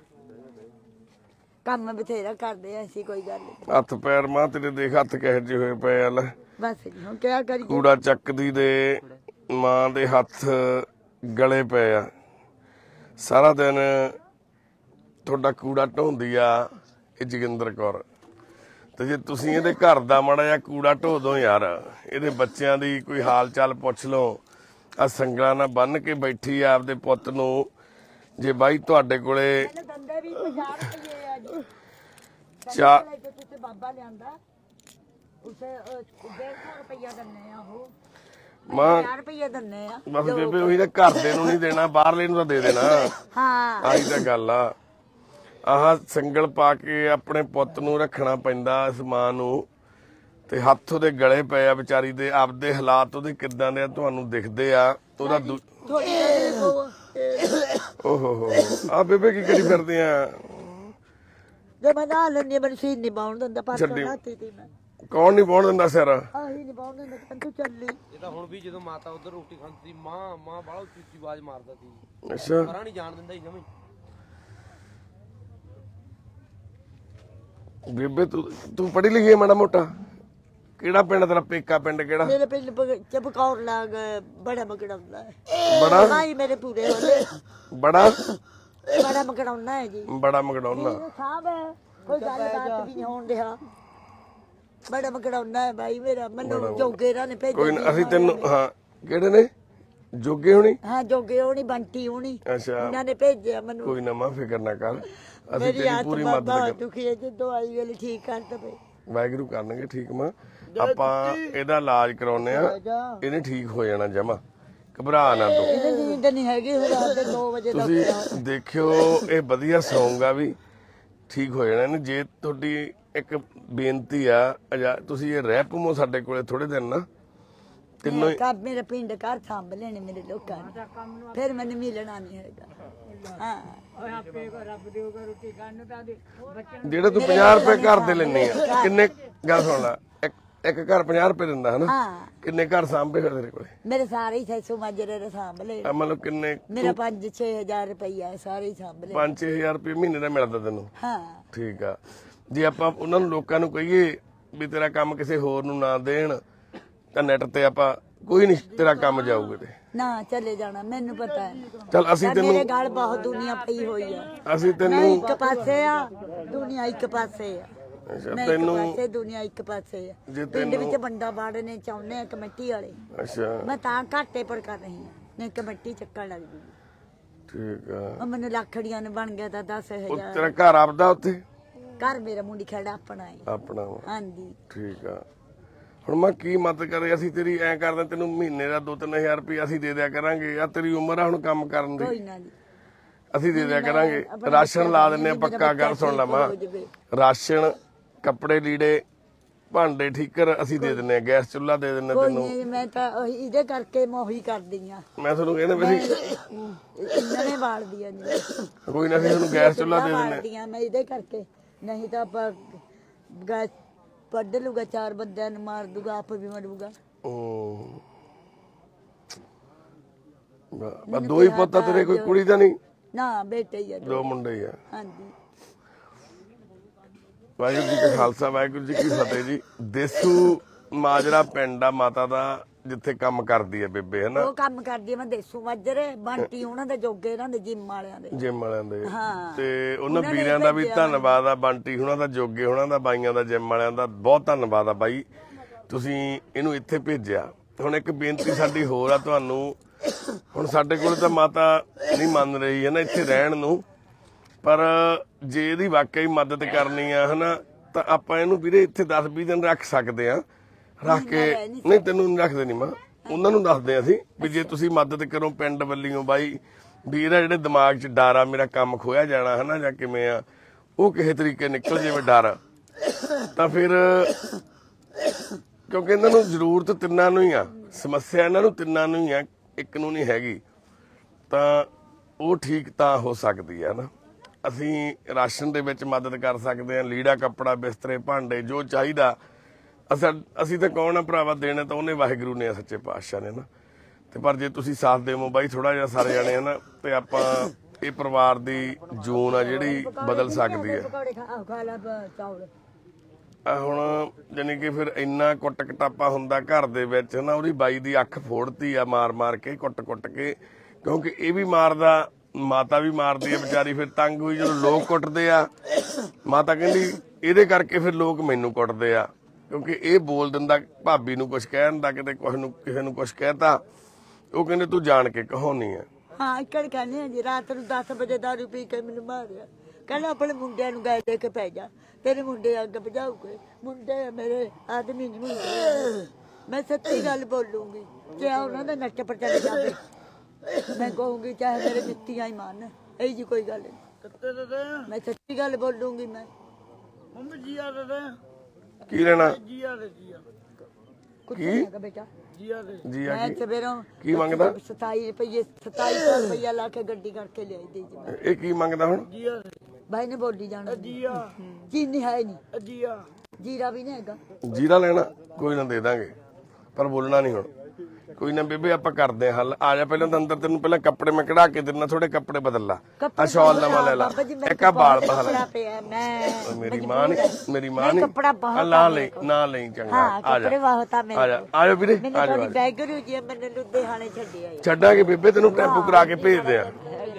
ਕੰਮ ਬਥੇਰਾ ਕਰਦੇ ਆ ਅਸੀਂ ਕੋਈ ਗੱਲ ਨਹੀਂ ਹੱਥ ਪੈਰ ਮਾਂ ਤੇਰੇ ਦੇਖ ਹੱਥ ਕਿਹੋ ਜਿਹੇ ਹੋਏ ਪਏ ਆ ਲੈ ਬਸ ਜੀ ਹੁਣ ਕਿਆ ਕਰੀਏ ਕੂੜਾ ਚੱਕਦੀ ਦੇ ਮਾਂ ਦੇ ਹੱਥ ਗਲੇ ਪਏ ਆ ਸਾਰਾ ਦਿਨ ਤੁਹਾਡਾ ਕੂੜਾ ਢੋਂਦੀ ਆ ਇਹ ਜੋਗਿੰਦਰ ਕੌਰ ਤੇ ਜੇ ਤੁਸੀਂ ਇਹਦੇ ਘਰ ਦਾ ਮਾੜਾ ਜਿਹਾ ਕੂੜਾ ਢੋ ਦੋ ਯਾਰ ਇਹਦੇ ਬੱਚਿਆਂ ਦੀ ਕੋਈ ਹਾਲ ਚਾਲ ਪੁੱਛ ਲਓ ਆ ਸੰਗਲਾਂ ਨਾਲ ਬੰਨ ਕੇ ਬੈਠੀ ਆ ਆਪਦੇ ਪੁੱਤ ਨੂੰ ਜੇ ਬਾਈ ਤੁਹਾਡੇ ਕੋਲੇ ਦੰਦੇ ਵੀ 50 ਰੁਪਏ ਆ ਜੀ ਚਾ ਤੁਸੀਂ ਬਾਬਾ ਲਿਆਂਦਾ ਉਸੇ 150 ਰੁਪਇਆ ਦਿੰਨੇ ਆ ਉਹ ਮਾਂ 4 ਰੁਪਏ ਦਿੰਨੇ ਆ ਬਸ ਬੇਬੇ ਉਹੀ ਤਾਂ ਘਰ ਦੇ ਨੂੰ ਨਹੀਂ ਦੇਣਾ ਬਾਹਰਲੇ ਨੂੰ ਤਾਂ ਦੇ ਦੇਣਾ ਹਾਂ ਆਹੀ ਤਾਂ ਗੱਲ ਆ ਆਹ ਸੰਗਲ ਪਾ ਕੇ ਆਪਣੇ ਪੁੱਤ ਨੂੰ ਰੱਖਣਾ ਪੈਂਦਾ ਇਸ ਮਾਂ ਨੂੰ ਤੇ ਹੱਥ ਉਹਦੇ ਗਲੇ ਪਏ ਆ ਵਿਚਾਰੀ ਦੇ ਆਪਦੇ ਹਾਲਾਤ ਉਹਦੇ ਕਿੱਦਾਂ ਦੇ ਆ ਤੁਹਾਨੂੰ ਦਿਖਦੇ ਆ ਉਹਦਾ ਥੋੜੀ ਓਹੋ ਹੋ ਆ ਬੇਬੇ ਕੀ ਕਰੀ ਫਿਰਦੇ ਆ ਜੇ ਮੈਂ ਨਾ ਲੈਣੀ ਮੈਨੂੰ ਸੀਨ ਨਹੀਂ ਬਾਉਣ ਦਿੰਦਾ ਪਰ ਛੱਡੀ। ਰਾਤੀ ਦੀ ਮੈਂ ਕੌਣ ਨਹੀਂ ਪਾਉਣ ਦਿੰਦਾ ਸਿਰ ਆਹੀ ਨਹੀਂ ਬਾਉਣ ਦਿੰਦਾ ਤੂੰ ਚੱਲੀ ਇਹ ਤਾਂ ਹੁਣ ਵੀ ਜਦੋਂ ਮਾਤਾ ਉਧਰ ਰੋਟੀ ਖਾਂਦੀ ਸੀ ਮਾਂ ਬਾਹਲਾ ਉੱਚੀ ਆਵਾਜ਼ ਮਾਰਦਾ ਸੀ ਅੱਛਾ ਪਰਾਂ ਨਹੀਂ ਜਾਣ ਦਿੰਦਾ ਸੀ ਜਮੀ ਬੇਬੇ ਤੂੰ ਪੜ੍ਹੀ ਲਿਖੀ ਹੈ ਮਾੜਾ ਮੋਟਾ ਕਿਹੜਾ ਪਿੰਡ ਤੇਰਾ ਪੇਕਾ ਪਿੰਡ ਕਿਹੜਾ ਮੇਰੇ ਪਿੰਡ ਚਪਕੌਰ ਲਾਗ ਬੜਾ ਮਕੜਾਉਂਦਾ ਹੈ ਬੜਾ ਭਾਈ ਮੇਰੇ ਪੂਰੇ ਹੋਲੇ ਬੜਾ ਬੜਾ ਮਕੜਾਉਂਦਾ ਹੈ ਜੀ ਬੜਾ ਮਗਡਾਉਣਾ ਸਾਹਿਬ ਕੋਈ ਗੱਲਬਾਤ ਵੀ ਨਹੀਂ ਹੋਣ ਦਿਆ ਬੜਾ ਮਕੜਾਉਣਾ ਹੈ ਭਾਈ ਮੇਰਾ, ਮੈਨੂੰ ਜੋਗੇਰਾਂ ਨੇ ਭੇਜਿਆ। ਕੋਈ ਨਾ ਅਸੀਂ ਤੈਨੂੰ, ਹਾਂ ਕਿਹੜੇ ਨੇ ਜੋਗੇ ਹੋਣੀ? ਹਾਂ ਜੋਗੇ ਹੋਣੀ, ਬੰਟੀ ਹੋਣੀ, ਅੱਛਾ ਉਹਨਾਂ ਨੇ ਭੇਜਿਆ ਮੈਨੂੰ। ਕੋਈ ਨਾ ਮਾਂ ਫਿਕਰ ਨਾ ਕਰ, ਅਸੀਂ ਮੇਰੀ ਤੇਰੀ ਪੂਰੀ ਮਦਦ ਆਤਮਾ ਕਰ, ਦੁਖੀ ਹੈ, ਜਦੋਂ ਆਈ ਵੇਲੇ ਠੀਕ ਕਰ ਦਵੇ। ਵਾਹਿਗੁਰੂ ਕਰਨਗੇ ਠੀਕ ਮਾਂ। ਆਪਾਂ ਇਹਦਾ ਇਲਾਜ ਕਰਾਉਨੇ ਆ, ਇਹਨੇ ਠੀਕ ਹੋ ਜਾਣਾ ਜਮਾ, ਘਬਰਾ ਨਾ ਤੂੰ। ਇਹਦੇ ਨੀਂਦ ਨਹੀਂ ਹੈਗੀ, ਰਾਤ ਦੇ 2 ਵਜੇ ਤੱਕ। ਤੁਸੀਂ ਦੇਖਿਓ ਇਹ ਵਧੀਆ ਸੌਂਗਾ ਵੀ, ਠੀਕ ਹੋ ਜਾਣਾ ਇਹਨੇ। ਜੇ ਤੁਹਾਡੀ ਇੱਕ ਬੇਨਤੀ ਆ, ਤੁਸੀਂ ਇਹ ਰਹਿ ਪਵੋ ਸਾਡੇ ਕੋਲੇ ਥੋੜੇ ਦਿਨ ਨਾ, ਤਿੰਨੋਂ ਹੀ। ਮੇਰੇ ਪਿੰਡ ਘਰ ਸਾਂਭ ਲੈਣੇ ਮੇਰੇ ਲੋਕਾਂ ਨੇ, ਫਿਰ ਮੈਨੂੰ ਮਿਲਣਾ ਨਹੀਂ ਹੈਗਾ। ਹਾਂ ਜਿਹੜੇ ਤੂੰ 50 ਰੁਪਏ ਘਰ ਦੇ ਲੈਣੀ ਆ, ਕਿੰਨੇ, ਗੱਲ ਸੁਣ ਲੈ, ਇੱਕ ਘਰ 50 ਰੁਪਏ ਦਿੰਦਾ ਹਨਾ, ਹਾਂ ਕਿੰਨੇ ਘਰ ਸਾਂਭੇ ਫਿਰ ਤੇਰੇ ਕੋਲੇ? ਮੇਰੇ ਸਾਰੇ ਹੀ 600 ਮਾਜਰੇ ਦੇ ਸਾਂਭ ਲਏ। ਮਤਲਬ ਕਿੰਨੇ? ਮੇਰਾ 5-6 ਹਜ਼ਾਰ ਰੁਪਈਆ ਸਾਰੇ ਹੀ ਸਾਂਭ ਲਏ। 5-6 ਹਜ਼ਾਰ ਰੁਪਏ ਮਹੀਨੇ ਦਾ ਮਿਲਦਾ ਤੈਨੂੰ? ਹਾਂ ਠੀਕ ਆ। ਜੇ ਆਪਾਂ ਉਹਨਾਂ ਨੂੰ ਲੋਕਾਂ ਨੂੰ ਕਹੀਏ ਵੀ ਤੇਰਾ ਕੰਮ ਕਿਸੇ ਹੋਰ ਨੂੰ ਨਾ ਦੇਣ, ਤਾਂ ਨੈਟ ਤੇ ਆਪਾਂ ਕੋਈ ਨਹੀਂ ਤੇਰਾ ਕੰਮ ਜਾਊਗਾ ਤੇ ਨਾ ਚਲੇ ਜਾਣਾ, ਮੈਨੂੰ ਪਤਾ ਹੈ। ਚੱਲ ਅਸੀਂ ਮੇਰੇ ਤੈਨੂੰ, ਗਲ ਬਹੁਤ ਦੁਨੀਆ ਪਈ ਹੋਈ ਆ। ਅਸੀਂ ਮੈਂ ਤੈਨੂੰ, ਇੱਕ ਪਾਸੇ ਆ, ਦੁਨੀਆ ਇੱਕ ਪਾਸੇ ਆ। ਅੱਛਾ ਮੈਂ ਇੱਕ ਤੈਨੂੰ, ਪਾਸੇ, ਦੁਨੀਆ ਇੱਕ ਪਾਸੇ ਆ। ਜੇ ਪਿੰਡ ਵਿੱਚ ਤੈਨੂੰ, ਬੰਦਾ ਬਾੜਨੇ ਚਾਹੁੰਦੇ ਆ ਕਮੇਟੀ ਵਾਲੇ, ਅੱਛਾ ਮੈਂ ਤਾਂ ਘਾਟੇ ਪਰ ਕਰ ਰਹੀ ਹਾਂ, ਨਹੀਂ ਕਮੇਟੀ ਚੱਕਣ ਲੱਗ ਗਈ। ਠੀਕ ਆ। ਉਹ ਮੈਨੂੰ ਲੱਖੜੀਆਂ ਨੂੰ ਬਣ ਗਿਆ ਤਾਂ 10,000। ਤੇਰਾ ਘਰ ਆਪਦਾ ਉੱਥੇ? ਘਰ ਮੇਰਾ ਮੁੰਡੀ ਖੜਾ ਆਪਣਾ ਹੈ। ਆਪਣਾ ਵਾ। ਹਾਂਜੀ ਠੀਕ ਆ। ਹੁਣ ਮੈਂ ਕੀ ਮਦਦ ਕਰੇ, ਅਸੀਂ ਤੇਰੀ ਐ ਕਰਦੇ, ਤੈਨੂੰ ਮਹੀਨੇ ਦਾ 2-3 ਹਜ਼ਾਰ ਰੁਪਏ ਅਸੀਂ ਦੇ ਦਿਆ ਕਰਾਂਗੇ। ਆ ਤੇਰੀ ਉਮਰ ਆ ਹੁਣ ਕੰਮ ਕਰਨ ਕੋਈ ਦੀ, ਨਾ ਜੀ, ਅਸੀਂ ਦੇ ਦਿਆ ਕਰਾਂਗੇ। ਰਾਸ਼ਨ ਲਾ ਦਿੰਨੇ ਆ ਪੱਕਾ, ਗੱਲ ਸੁਣ ਲਵਾਂ, ਰਾਸ਼ਨ, ਕੱਪੜੇ ਲੀੜੇ, ਭਾਂਡੇ ਠੀਕਰ ਅਸੀਂ ਦੇ ਦਿੰਨੇ ਆ, ਗੈਸ ਚੁੱਲ੍ਹਾ ਦੇ ਦਿੰਨੇ ਕੋਈ ਤੈਨੂੰ। ਨਹੀਂ, ਮੈਂ ਤਾਂ ਇਹਦੇ ਕਰਕੇ ਮੋਹੀ ਕਰਦੀ ਆ। ਮੈਂ ਤੁਹਾਨੂੰ ਕਹਿੰਦਾ ਵੀ ਅਸੀਂ ਇਹਨਾਂ ਨੇ ਵਾਲਦੀ ਆ ਜੀ, ਕੋਈ ਨਾ, ਅਸੀਂ ਤੁਹਾਨੂੰ ਗੈਸ ਚੁੱਲ੍ਹਾ ਦੇ ਦਿੰਨੇ ਵਾਲਦੀ ਆ ਮੈਂ ਇਹਦੇ ਕਰਕੇ। ਨਹੀਂ ਤਾਂ ਆਪਾਂ ਗੈਸ ਵੱਢ ਲੂਗਾ, 4 ਬੰਦਿਆਂ ਨੂੰ ਮਾਰ ਦੂਗਾ, ਆਪ ਵੀ ਮਰੂਗਾ। ਬਸ 2 ਹੀ ਪੁੱਤ ਆ ਤੇਰੇ, ਕੋਈ ਕੁੜੀ ਤਾਂ ਨਹੀਂ? ਨਾ ਬੇਟੇ ਹੀ ਆ 2 ਮੁੰਡੇ ਹੀ ਆ। ਹਾਂਜੀ ਵਾਹਿਗੁਰੂ ਜੀ ਕਾ ਖਾਲਸਾ, ਵਾਹਿਗੁਰੂ ਜੀ ਕੀ ਫਤਿਹ ਜੀ। ਦੇਸੂ ਮਾਜਰਾ ਪਿੰਡ ਆ ਮਾਤਾ ਦਾ, ਜਿੱਥੇ ਕੰਮ ਕਰਦੀ ਹੈ ਬੇਬੇ, ਹਨਾ? ਉਹ ਕੰਮ ਕਰਦੀ ਆ ਮੈਂ ਦੇਸੂ ਮਾਜਰੇ, ਬੰਟੀ ਉਹਨਾਂ ਦੇ ਜੋਗੇ, ਇਹਨਾਂ ਦੇ ਜਿਮ ਵਾਲਿਆਂ ਦੇ, ਜਿਮ ਵਾਲਿਆਂ ਦੇ। ਹਾਂ। ਤੇ ਉਹਨਾਂ ਵੀਰਾਂ ਦਾ ਵੀ ਧੰਨਵਾਦ ਆ, ਬੰਟੀ ਹੁਣਾਂ ਦਾ, ਜੋਗੇ ਹੁਣਾਂ ਦਾ, ਬਾਈਆਂ ਦਾ, ਜਿਮ ਵਾਲਿਆਂ ਦਾ ਬਹੁਤ ਧੰਨਵਾਦ ਆ ਬਾਈ, ਤੁਸੀਂ ਇਹਨੂੰ ਇੱਥੇ ਭੇਜਿਆ। ਹੁਣ ਇੱਕ ਬੇਨਤੀ ਸਾਡੀ ਹੋਰ ਆ ਤੁਹਾਨੂੰ, ਹੁਣ ਸਾਡੇ ਕੋਲ ਤਾਂ ਮਾਤਾ ਨਹੀਂ ਮੰਨ ਰਹੀ ਹੈ ਨਾ ਇੱਥੇ ਰਹਿਣ ਨੂੰ, ਪਰ ਜੇ ਇਹਦੀ ਵਾਕਈ ਮਦਦ ਕਰਨੀ ਆ ਹਨਾ, ਤਾਂ ਆਪਾਂ ਇਹਨੂੰ ਵੀਰੇ ਇੱਥੇ 10-20 ਦਿਨ ਰੱਖ ਸਕਦੇ ਆ। ਰੱਖ ਕੇ, ਨਹੀਂ ਤੈਨੂੰ ਨਹੀਂ ਰੱਖਦੇ ਨਹੀਂ ਮਾਂ, ਉਹਨਾਂ ਨੂੰ ਦੱਸਦੇ ਅਸੀਂ ਵੀ ਜੇ ਤੁਸੀਂ ਮਦਦ ਕਰੋ ਪਿੰਡ ਵੱਲੋਂ ਬਾਈ, ਵੀ ਇਹਦਾ ਜਿਹੜੇ ਦਿਮਾਗ 'ਚ ਡਰ ਆ ਮੇਰਾ ਕੰਮ ਖੋਇਆ ਜਾਣਾ ਹਨਾ ਜਾਂ ਕਿਵੇਂ ਆ, ਉਹ ਕਿਸੇ ਤਰੀਕੇ ਨਿਕਲ ਜਾਵੇ ਡਰ, ਤਾਂ ਫਿਰ ਕਿਉਂਕਿ ਇਹਨਾਂ ਨੂੰ ਜ਼ਰੂਰਤ ਤਿੰਨਾਂ ਨੂੰ ਹੀ ਆ, ਸਮੱਸਿਆ ਇਹਨਾਂ ਨੂੰ ਤਿੰਨਾਂ ਨੂੰ ਹੀ ਆ, ਇੱਕ ਨੂੰ ਨਹੀਂ ਹੈਗੀ, ਤਾਂ ਉਹ ਠੀਕ ਤਾਂ ਹੋ ਸਕਦੀ ਆ ਨਾ। ਅਸੀਂ ਰਾਸ਼ਨ ਦੇ ਵਿੱਚ ਮਦਦ ਕਰ ਸਕਦੇ ਹਾਂ, ਲੀੜਾ ਕੱਪੜਾ ਬਿਸਤਰੇ ਭਾਂਡੇ ਜੋ ਚਾਹੀਦਾ, ਅਸੀਂ ਤਾਂ ਕੌਣ ਆ ਭਰਾਵਾ, ਦੇਣਾ ਤਾਂ ਉਹਨੇ ਵਾਹਿਗੁਰੂ ਨੇ, ਸੱਚੇ ਪਾਤਸ਼ਾਹ ਨੇ ਨਾ। ਤੇ ਪਰ ਜੇ ਤੁਸੀਂ ਸਾਥ ਦੇਵੋ ਬਾਈ ਥੋੜਾ ਜਿਹਾ ਸਾਰੇ ਜਾਣੇ ਹਨਾ, ਤੇ ਆਪਾਂ ਇਹ ਪਰਿਵਾਰ ਦੀ ਜੂਨ ਆ ਜਿਹੜੀ ਬਦਲ ਸਕਦੀ ਹੈ। ਹੁਣ ਜਾਨੀ ਕਿ ਫਿਰ ਇੰਨਾ ਕੁੱਟ ਕਟਾਪਾ ਹੁੰਦਾ ਘਰ ਦੇ ਵਿੱਚ ਹਨਾ, ਉਹਦੀ ਬਾਈ ਦੀ ਅੱਖ ਫੋੜਤੀ ਆ ਮਾਰ ਕੇ, ਕੁੱਟ ਕੇ, ਕਿਉਂਕਿ ਇਹ ਵੀ ਮਾਰਦਾ, ਮਾਤਾ ਵੀ ਮਾਰਦੀ ਆ ਵਿਚਾਰੀ, ਫਿਰ ਤੰਗ ਹੋਈ ਜਦੋਂ ਲੋਕ ਕੁੱਟਦੇ ਆ। ਮਾਤਾ ਕਹਿੰਦੀ ਇਹਦੇ ਕਰਕੇ ਫਿਰ ਲੋਕ ਮੈਨੂੰ ਕੁੱਟਦੇ ਆ, ਕਿਉਂਕਿ ਇਹ ਬੋਲ ਦਿੰਦਾ ਭਾਬੀ ਨੂੰ ਕੁਛ ਕਹਿ ਦਿੰਦਾ, ਕਿਤੇ ਕੁਛ ਨੂੰ ਕਿਸੇ ਨੂੰ ਕੁਛ ਕਹਿਤਾ, ਉਹ ਕਹਿੰਦੇ ਤੂੰ ਜਾਣ ਕੇ ਕਹਾਉਣੀ ਆ। ਹਾਂ ਇੱਕੜ ਕਹਿੰਦੇ ਆ ਜੀ, ਰਾਤ ਨੂੰ 10 ਵਜੇ ਦਾਰੂ ਪੀ ਕੇ ਮੈਨੂੰ ਮਾਰਿਆ, ਕਹਿੰਦਾ ਆਪਣੇ ਮੁੰਡਿਆਂ ਨੂੰ ਗਾਇ ਦੇ ਕੇ ਪੈ ਜਾ, ਤੇਰੇ ਮੁੰਡੇ ਅੱਗ ਭਜਾਉਗੇ, ਮੁੰਡੇ ਮੇਰੇ ਆਦਮੀ ਨਹੀਂ ਮੁੰਡੇ। ਮੈਂ ਸੱਚੀ ਗੱਲ ਬੋਲੂੰਗੀ, ਜੇ ਉਹਨਾਂ ਦੇ ਨੱਚ ਪਰ ਚਲੇ ਜਾਵੇ ਮੈਂ ਕਹੂੰਗੀ ਚਾਹੇ ਮੇਰੇ ਜੁੱਤੀਆਂ ਹੀ ਮਾਰਨ, ਇਹ ਜੀ ਕੋਈ ਗੱਲ ਨਹੀਂ, ਮੈਂ ਸੱਚੀ ਗੱਲ ਬੋਲੂੰਗੀ। ਮੈਂ ਕੀ ਲੈਣਾ? ਕੁਝ ਨਹੀਂ ਹੈਗਾ ਬੇਟਾ, ਜੀ ਆ ਮੈਂ ਕੀ ਸਵੇਰੋਂ ਕੀ ਮੰਗਦਾ? 2700 ਰੁਪਇਆ ਲਾ ਕੇ ਗੱਡੀ ਕਰਕੇ ਲਿਆਈ ਦੇ ਜੀ ਮੈਂ। ਇਹ ਕੀ ਮੰਗਦਾ ਹੁਣ? ਭਾਈ ਨੇ ਬੋਲੀ ਜਾਣਾ, ਚੀਨੀ ਹੈ ਨਹੀਂ, ਜੀਰਾ ਵੀ ਨਹੀਂ ਹੈਗਾ। ਜੀਰਾ ਲੈਣਾ? ਕੋਈ ਨਾ ਦੇ ਦਾਂਗੇ, ਪਰ ਬੋਲਣਾ ਨਹੀਂ ਹੁਣ। ਕੋਈ ਨਾ ਬੇਬੇ ਆਪਾਂ ਕਰਦੇ ਹਾਂ ਹੱਲ। ਆ ਜਾ ਪਹਿਲਾਂ ਤਾਂ ਅੰਦਰ, ਤੈਨੂੰ ਪਹਿਲਾਂ ਕੱਪੜੇ ਮੈਂ ਕਢਾ ਕੇ ਦੇਣਾ, ਥੋੜੇ ਕੱਪੜੇ ਬਦਲ ਲਾ, ਆ ਸ਼ਾਲ ਨਵਾਂ ਲੈ ਲਾ, ਇੱਕ ਆ ਬਾਲ ਬਹਾਲ। ਮੇਰੀ ਮਾਂ ਨੇ ਲਾ ਲਈ, ਨਾ ਲਈ, ਚੰਗਾ ਆ ਜਾ, ਆ ਜਾ ਵੀਰੇ, ਆ ਜਾ। ਬੈਗਰੂ ਜੀ ਮੈਨੂੰ ਲੁਧਿਆਣੇ ਛੱਡਿਆ, ਛੱਡਾਂਗੇ ਬੇਬੇ, ਤੈਨੂੰ ਟੈਂਪੂ ਕਰਾ ਕੇ ਭੇਜਦੇ ਆ।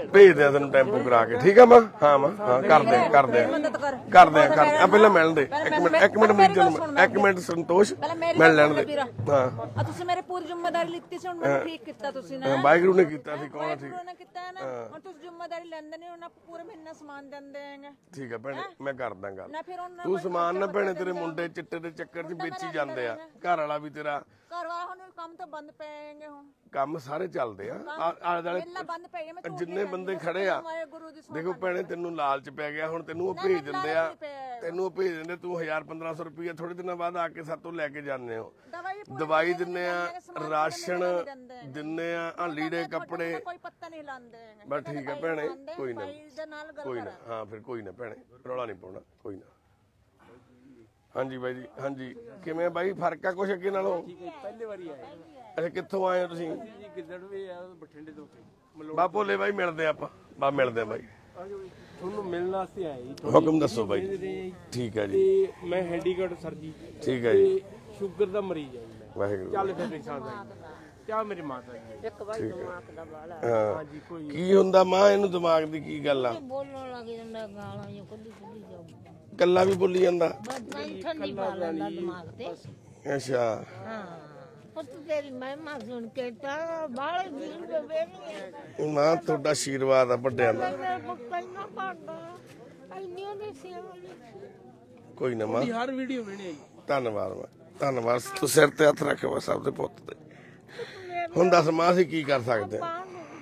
ਭੇਜਦੇ ਆ ਤੈਨੂੰ ਟੈਂਪੂ ਕਰਾ ਕੇ, ਠੀਕ ਆ ਮਾਂ? ਹਾਂ ਮਾਂ, ਹਾਂ ਕਰਦੇ ਆ ਕਰਦੇ ਆ ਪਹਿਲਾਂ ਮਿਲਣ ਦੇ। ਇੱਕ ਮਿੰਟ ਮਰੀਜ਼ਾਂ ਨੂੰ, ਇੱਕ ਮਿੰਟ ਸੰਤੋਸ਼ ਮਿਲ ਲੈਣ ਦੇ। ਹਾਂ ਤੁਸੀਂ ਮੇਰੇ ਪੂਰੀ ਜ਼ਿੰਮੇਵਾਰੀ ਲਿੱਤੀ ਸੀ, ਹੁਣ ਮੈਨੂੰ ਠੀਕ ਕੀਤਾ ਤੁਸੀਂ ਨਾ। ਵਾਹਿਗੁਰੂ ਨੇ ਕੀਤਾ ਸੀ, ਕੌਣ ਠੀਕ ਉਹਨਾਂ ਕੀਤਾ ਨਾ, ਹੁਣ ਤੁਸੀਂ ਜ਼ਿੰਮੇਵਾਰੀ ਲੈਂਦੇ ਨਹੀਂ, ਉਹਨਾਂ ਪੂਰੇ ਮਹੀਨਾ ਸਮਾਨ ਦਿੰਦੇ ਹੈਗੇ। ਠੀਕ ਆ ਭੈਣੇ, ਮੈਂ ਕਰਦਾ ਗੱਲ। ਨਾ ਫਿਰ ਉਹਨਾਂ ਤੂੰ ਸਮਾਨ ਨਾ ਭੈਣੇ, ਤੇਰੇ ਮੁੰਡੇ ਚਿੱਟੇ ਦੇ ਚੱਕਰ 'ਚ ਵੇਚੀ ਜਾਂਦੇ ਆ, ਘਰ ਵਾਲਾ ਵੀ ਤੇਰਾ। ਘਰ ਵਾਲਾ ਹੁਣ ਕੰਮ ਤਾਂ ਬੰਦ ਪਏ ਹੈਗੇ, ਹੁਣ ਕੰਮ ਸਾਰੇ ਚੱਲਦੇ ਆ ਆਲੇ ਦੁਆਲੇ, ਬੰਦ ਪਏ। ਮੈਂ ਜਿੰਨੇ ਬੰਦੇ ਖੜੇ ਆ। ਗੁਰੂ ਦੀ ਦੇਖੋ ਭੈਣੇ, ਤੈਨੂੰ ਲਾਲਚ ਪੈ ਗਿਆ, ਹੁਣ ਤੈਨੂੰ ਉਹ ਭੇਜ ਦਿੰਦੇ ਆ, ਤੈਨੂੰ ਉਹ ਭੇਜ ਦਿੰਦੇ। ਤੂੰ 1000-1500 ਰੁਪਇਆ ਥੋੜੇ ਦਿਨਾਂ ਬਾਅਦ ਆ ਕੇ ਸਾਤੋਂ ਲੈ ਕੇ ਜਾਂਦੇ ਹੋ। ਦਵਾਈ ਦਿੰਨੇ ਆ, ਰਾਸ਼ਨ ਦਿੰਨੇ ਆ, ਲੀੜੇ ਕੱਪੜੇ, ਕੋਈ ਪੱਤਾ ਨਹੀਂ ਹਿਲਾਉਂਦੇ ਹੈਗੇ। ਬਸ ਠੀਕ ਆ ਭੈਣੇ, ਕੋਈ ਨਾ ਕੋਈ ਨਾ, ਹਾਂ ਫਿਰ ਕੋਈ ਨਾ ਭੈਣੇ, ਰੌਲਾ ਨਹੀਂ ਪਾਉਣਾ, ਕੋਈ ਨਾ। ਹਾਂਜੀ ਬਾਈ ਜੀ, ਹਾਂਜੀ ਕਿਵੇਂ ਬਾਈ, ਫਰਕ ਆ ਕੁਛ ਅੱਗੇ ਨਾਲੋਂ? ਪਹਿਲੀ ਵਾਰੀ ਆਏ ਅੱਛਾ, ਕਿੱਥੋਂ ਆਏ ਹੋ ਤੁਸੀਂ? ਜੀ, ਗਿੱਦੜ ਵੀ ਆ, ਬਠਿੰਡੇ ਤੋਂ। ਬਾ ਭੋਲੇ ਬਾਈ, ਮਿਲਦੇ ਆਪਾਂ, ਬਾ ਮਿਲਦੇ ਆ ਬਾਈ। ਤੁਹਾਨੂੰ ਮਿਲਣ ਵਾਸਤੇ ਆਏ ਜੀ। ਹੁਕਮ ਦੱਸੋ ਬਾਈ। ਠੀਕ ਹੈ ਜੀ। ਤੇ ਮੈਂ ਹੈਂਡੀਕੈਪ ਸਰ ਜੀ, ਠੀਕ ਹੈ ਜੀ। ਸ਼ੂਗਰ ਦਾ ਮਰੀਜ਼ ਹਾਂ ਜੀ ਮੈਂ। ਵਾਹਿਗੁਰੂ। ਚੱਲ ਫਿਰ ਰਿਕਸ਼ਾ ਦਾ ਕਿਆ ਮੇਰੀ ਮਾਤਾ ਜੀ। ਇੱਕ ਵਾਰੀ ਦਿਮਾਗ ਦਾ ਬਾਲਾ ਹਾਂ, ਜੀ ਕੋਈ ਕੀ ਹੁੰਦਾ ਮਾਂ, ਇਹਨੂੰ ਦਿਮਾਗ ਦੀ ਕੀ ਗੱਲ ਆ? ਬੋਲਣ ਲੱਗ ਜਾਂਦਾ, ਗਾਲਾਂ ਜਾਂ ਕੁੱਲੀ ਜਾਊ, ਕੱਲਾ ਵੀ ਬੋਲੀ ਜਾਂਦਾ? ਬਸ ਟੈਨਸ਼ਨ ਨਹੀਂ ਪਾ ਲੈਂਦਾ ਦਿਮਾਗ ਤੇ। ਅੱਛਾ, ਹਾਂ ਪੁੱਤ ਤੇਰੀ ਮਹਿਮਾ ਸੁਣ ਕੇ ਤਾਂ ਬਾਲੇ ਦਿਲ ਦੇ ਵੇਣੀ ਮਾਂ ਤੁਹਾਡਾ ਆਸ਼ੀਰਵਾਦ ਆ ਵੱਡਿਆਂ ਦਾ। ਮੇਰੇ ਪੁੱਤ ਇੰਨਾ ਪਾਡਾ ਇੰਨੀਆਂ ਦੀ ਸੇਵਾ ਕੋਈ ਨਾ ਮਾਂ, ਹਰ ਵੀਡੀਓ ਵੇਣੇ ਜੀ। ਧੰਨਵਾਦ ਮਾਂ, ਧੰਨਵਾਦ। ਤੂੰ ਸਿਰ ਤੇ ਹੱਥ ਰੱਖਿਆ ਵਾ ਸਭ ਦੇ ਪੁੱਤ ਤੇ। ਹੁਣ ਦੱਸ ਮਾਂ, ਅਸੀਂ ਕੀ ਕਰ ਸਕਦੇ ਆ?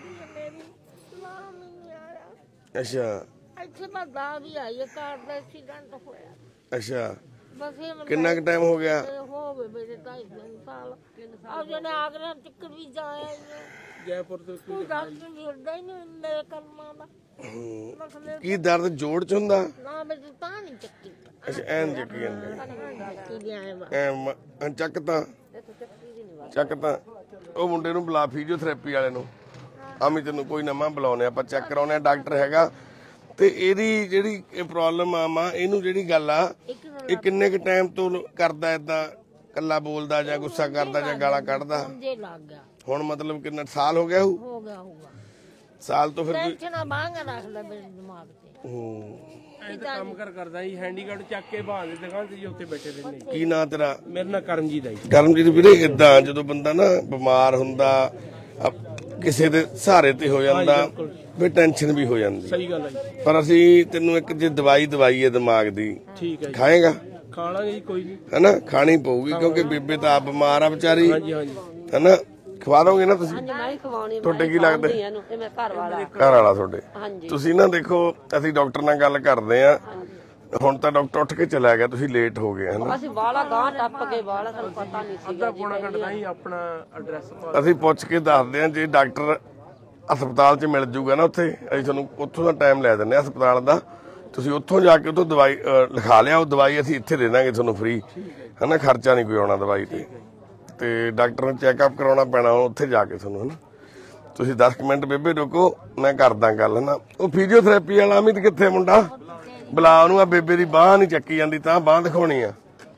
ਅੱਛਾ ਇੱਥੇ ਮੈਂ ਦਾ ਵੀ ਆਈ, ਕਾਰ ਦਾ ਐਕਸੀਡੈਂਟ ਹੋਇਆ। ਅੱਛਾ, ਬਸ ਇਹ ਕਿੰਨਾ ਕੁ ਟਾਈਮ ਹੋ ਗਿਆ? ਹੋ ਗਏ ਮੇਰੇ 2.5 ਸਾਲ। ਆ ਜਿਹੜੇ ਆਗਰਾ ਤੱਕ ਵੀ ਜਾਇਆ ਜੈਪੁਰ ਤੋਂ ਕੋਈ ਡਾਕਟਰ ਮਿਲਦਾ ਹੀ ਨਹੀਂ ਮੇਰੇ ਕਰਮਾਂ ਦਾ। ਕੀ ਦਰਦ ਜੋੜ ਚ ਹੁੰਦਾ? ਨਾ ਮੇਰੇ ਤਾਂ ਨਹੀਂ ਚੱਕੀ। ਅੱਛਾ, ਐਨ ਚੱਕੀ ਜਾਂਦੇ ਚੱਕੀ ਗਿਆ ਚੱਕ ਤਾਂ ਚੱਕ ਤਾਂ। ਉਹ ਮੁੰਡੇ ਨੂੰ ਬੁਲਾ, ਫਿਜ਼ੀਓਥੈਰੇਪੀ ਵਾਲੇ ਨੂੰ। ਆਮੀ ਤੈਨੂੰ ਕੋਈ ਨਾ ਮਾਂ ਬੁਲਾਉਣੇ, ਆਪਾਂ ਚੈੱਕ ਕਰਾਉਣੇ ਆ, ਡਾਕਟਰ ਹੈਗਾ। ਤੇ ਇਹਦੀ ਜਿਹੜੀ ਪ੍ਰੋਬਲਮ ਆ ਮਾਂ, ਇਹਨੂੰ ਜਿਹੜੀ ਗੱਲ ਆ, ਇਹ ਕਿੰਨੇ ਕੁ ਟਾਈਮ ਤੋਂ ਕਰਦਾ ਏਦਾਂ? ਕੱਲਾ ਬੋਲਦਾ ਜਾਂ ਗੁੱਸਾ ਕਰਦਾ ਜਾਂ ਗਾਲਾਂ ਕੱਢਦਾ? ਜੇ ਲੱਗ ਗਿਆ। ਹੁਣ ਮਤਲਬ ਕਿੰਨਾ ਸਾਲ ਹੋ ਗਿਆ? ਹੋ ਗਿਆ ਹੋਊਗਾ ਸਾਲ ਤੋਂ ਫਿਰ ਟੈਨਸ਼ਨ ਬਾਂਗ ਰੱਖਦਾ ਮੇਰੇ ਦਿਮਾਗ ਤੇ। ਕੰਮ ਕਰਦਾ ਜੀ, ਹੈਂਡੀਕੈਪ ਚੱਕ ਕੇ ਬਾਹਰ ਦੀ ਦੁਕਾਨ ਤੇ ਜੀ, ਉੱਥੇ ਬੈਠੇ ਰਹਿੰਦੇ। ਕੀ ਨਾਂ ਤੇਰਾ? ਮੇਰਾ ਨਾਂ ਕਰਮਜੀਤ ਹੈ ਜੀ। ਕਰਮਜੀਤ ਵੀਰੇ, ਇਦਾਂ ਜਦੋਂ ਬੰਦਾ ਨਾ ਬਿਮਾਰ ਹੁੰਦਾ, ਕਿਸੇ ਦੇ ਸਹਾਰੇ ਤੇ ਹੋ ਜਾਂਦਾ, ਫਿਰ ਟੈਨਸ਼ਨ ਵੀ ਹੋ ਜਾਂਦੀ। ਸਹੀ ਗੱਲ ਹੈ ਜੀ। ਪਰ ਅਸੀਂ ਤੈਨੂੰ ਇੱਕ ਜੇ ਦਵਾਈ ਦਵਾਈ ਹੈ ਦਿਮਾਗ ਦੀ, ਠੀਕ ਹੈ ਜੀ। ਖਾਏਗਾ? ਖਾਣਾਂਗੇ ਜੀ, ਕੋਈ ਨਹੀਂ। ਹੈਨਾ, ਖਾਣੀ ਪਊਗੀ ਕਿਉਂਕਿ ਬੇਬੇ ਤਾਂ ਆਪ ਬਿਮਾਰ ਆ ਵਿਚਾਰੀ। ਹਾਂਜੀ ਹਾਂਜੀ। ਹੈਨਾ, ਖਵਾ ਦੋਗੇ ਨਾ ਤੁਸੀਂ? ਮੈਂ ਖਵਾਉਣੀ ਤੁਹਾਡੇ ਕੀ ਲੱਗਦਾ? ਤੇ ਮੈਂ ਘਰ ਵਾਲਾ ਘਰ ਵਾਲਾ ਤੁਹਾਡੇ। ਤੁਸੀਂ ਨਾ ਦੇਖੋ, ਅਸੀਂ ਡਾਕਟਰ ਨਾਲ ਗੱਲ ਕਰਦੇ ਆ, ਹੁਣ ਤਾਂ ਡਾਕਟਰ ਉੱਠ ਕੇ ਚਲਾ ਗਿਆ, ਤੁਸੀਂ ਲੇਟ ਹੋ ਗਏ ਹਨਾ। ਅਸੀਂ ਬਾਲਾ ਗਾਂ ਟੱਪ ਕੇ ਬਾਲਾ, ਸਾਨੂੰ ਪਤਾ ਨਹੀਂ ਸੀ। ਅੱਧਾ ਪੌਣਾ ਘੰਟਾ ਹੀ ਆਪਣਾ ਐਡਰੈਸ ਅਸੀਂ ਪੁੱਛ ਕੇ ਦੱਸਦੇ ਆ, ਜੇ ਡਾਕਟਰ ਹਸਪਤਾਲ 'ਚ ਮਿਲ ਜੂਗਾ ਨਾ ਉੱਥੇ, ਅਸੀਂ ਤੁਹਾਨੂੰ ਉੱਥੋਂ ਦਾ ਟਾਈਮ ਲੈ ਦਿੰਦੇ ਆ ਹਸਪਤਾਲ ਦਾ। ਤੁਸੀਂ ਉੱਥੋਂ ਜਾ ਕੇ ਉੱਥੋਂ ਦਵਾਈ ਲਿਖਾ ਲਿਆ, ਉਹ ਦਵਾਈ ਅਸੀਂ ਇੱਥੇ ਦੇ ਦਾਂਗੇ ਤੁਹਾਨੂੰ ਫ੍ਰੀ, ਹਨਾ, ਖਰਚਾ ਨਹੀਂ ਕੋਈ ਆਉਣਾ ਦਵਾਈ ਤੇ ਡਾਕਟਰ ਨੂੰ ਚੈੱਕਅਪ ਕਰਾਉਣਾ ਪੈਣਾ ਉੱਥੇ ਜਾ ਕੇ ਤੁਹਾਨੂੰ, ਹਨਾ। ਤੁਸੀਂ 10 ਮਿੰਟ ਬੇਬੇ ਰੁਕੋ, ਮੈਂ ਕਰਦਾ ਗੱਲ, ਹਨਾ। ਉਹ ਫਿਜ਼ੀਓਥੈਰੇਪੀ ਵਾਲਾ ਅਮਿਤ ਕਿੱਥੇ ਮੁੰਡਾ? ਬੁਲਾ ਉਹਨੂੰ। ਆ ਬੇਬੇ ਦੀ ਬਾਂਹ ਨਹੀਂ ਚੱਕੀ ਜਾਂਦੀ, ਤਾਂ ਬਾਂਹ ਦਿਖਾਉਣੀ ਆ।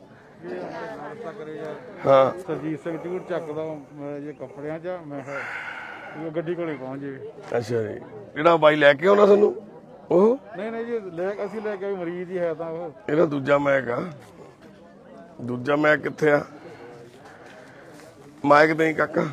ਹਾਂ, ਸਰਜੀਤ ਸਿੰਘ ਜੂੜ ਚੱਕਦਾ ਜੇ ਕੱਪੜਿਆਂ 'ਚ, ਮੈਂ ਉਹ ਗੱਡੀ ਕੋਲੇ ਪਹੁੰਚ ਜਾਵੇ। ਅੱਛਾ ਜੀ, ਜਿਹੜਾ ਬਾਈ ਲੈ ਕੇ ਆਉਣਾ ਤੁਹਾਨੂੰ ਉਹ? ਨਹੀਂ ਜੀ, ਅਸੀਂ ਲੈ ਕੇ ਮਰੀਜ਼ ਹੀ ਹੈ ਤਾਂ ਉਹ। ਇਹਦਾ ਦੂਜਾ ਮੈਕ ਆ। ਦੂਜਾ ਮੈਕ ਕਿੱਥੇ ਆ? ਮਾਈਕ ਦੇ ਕਾਕਾ।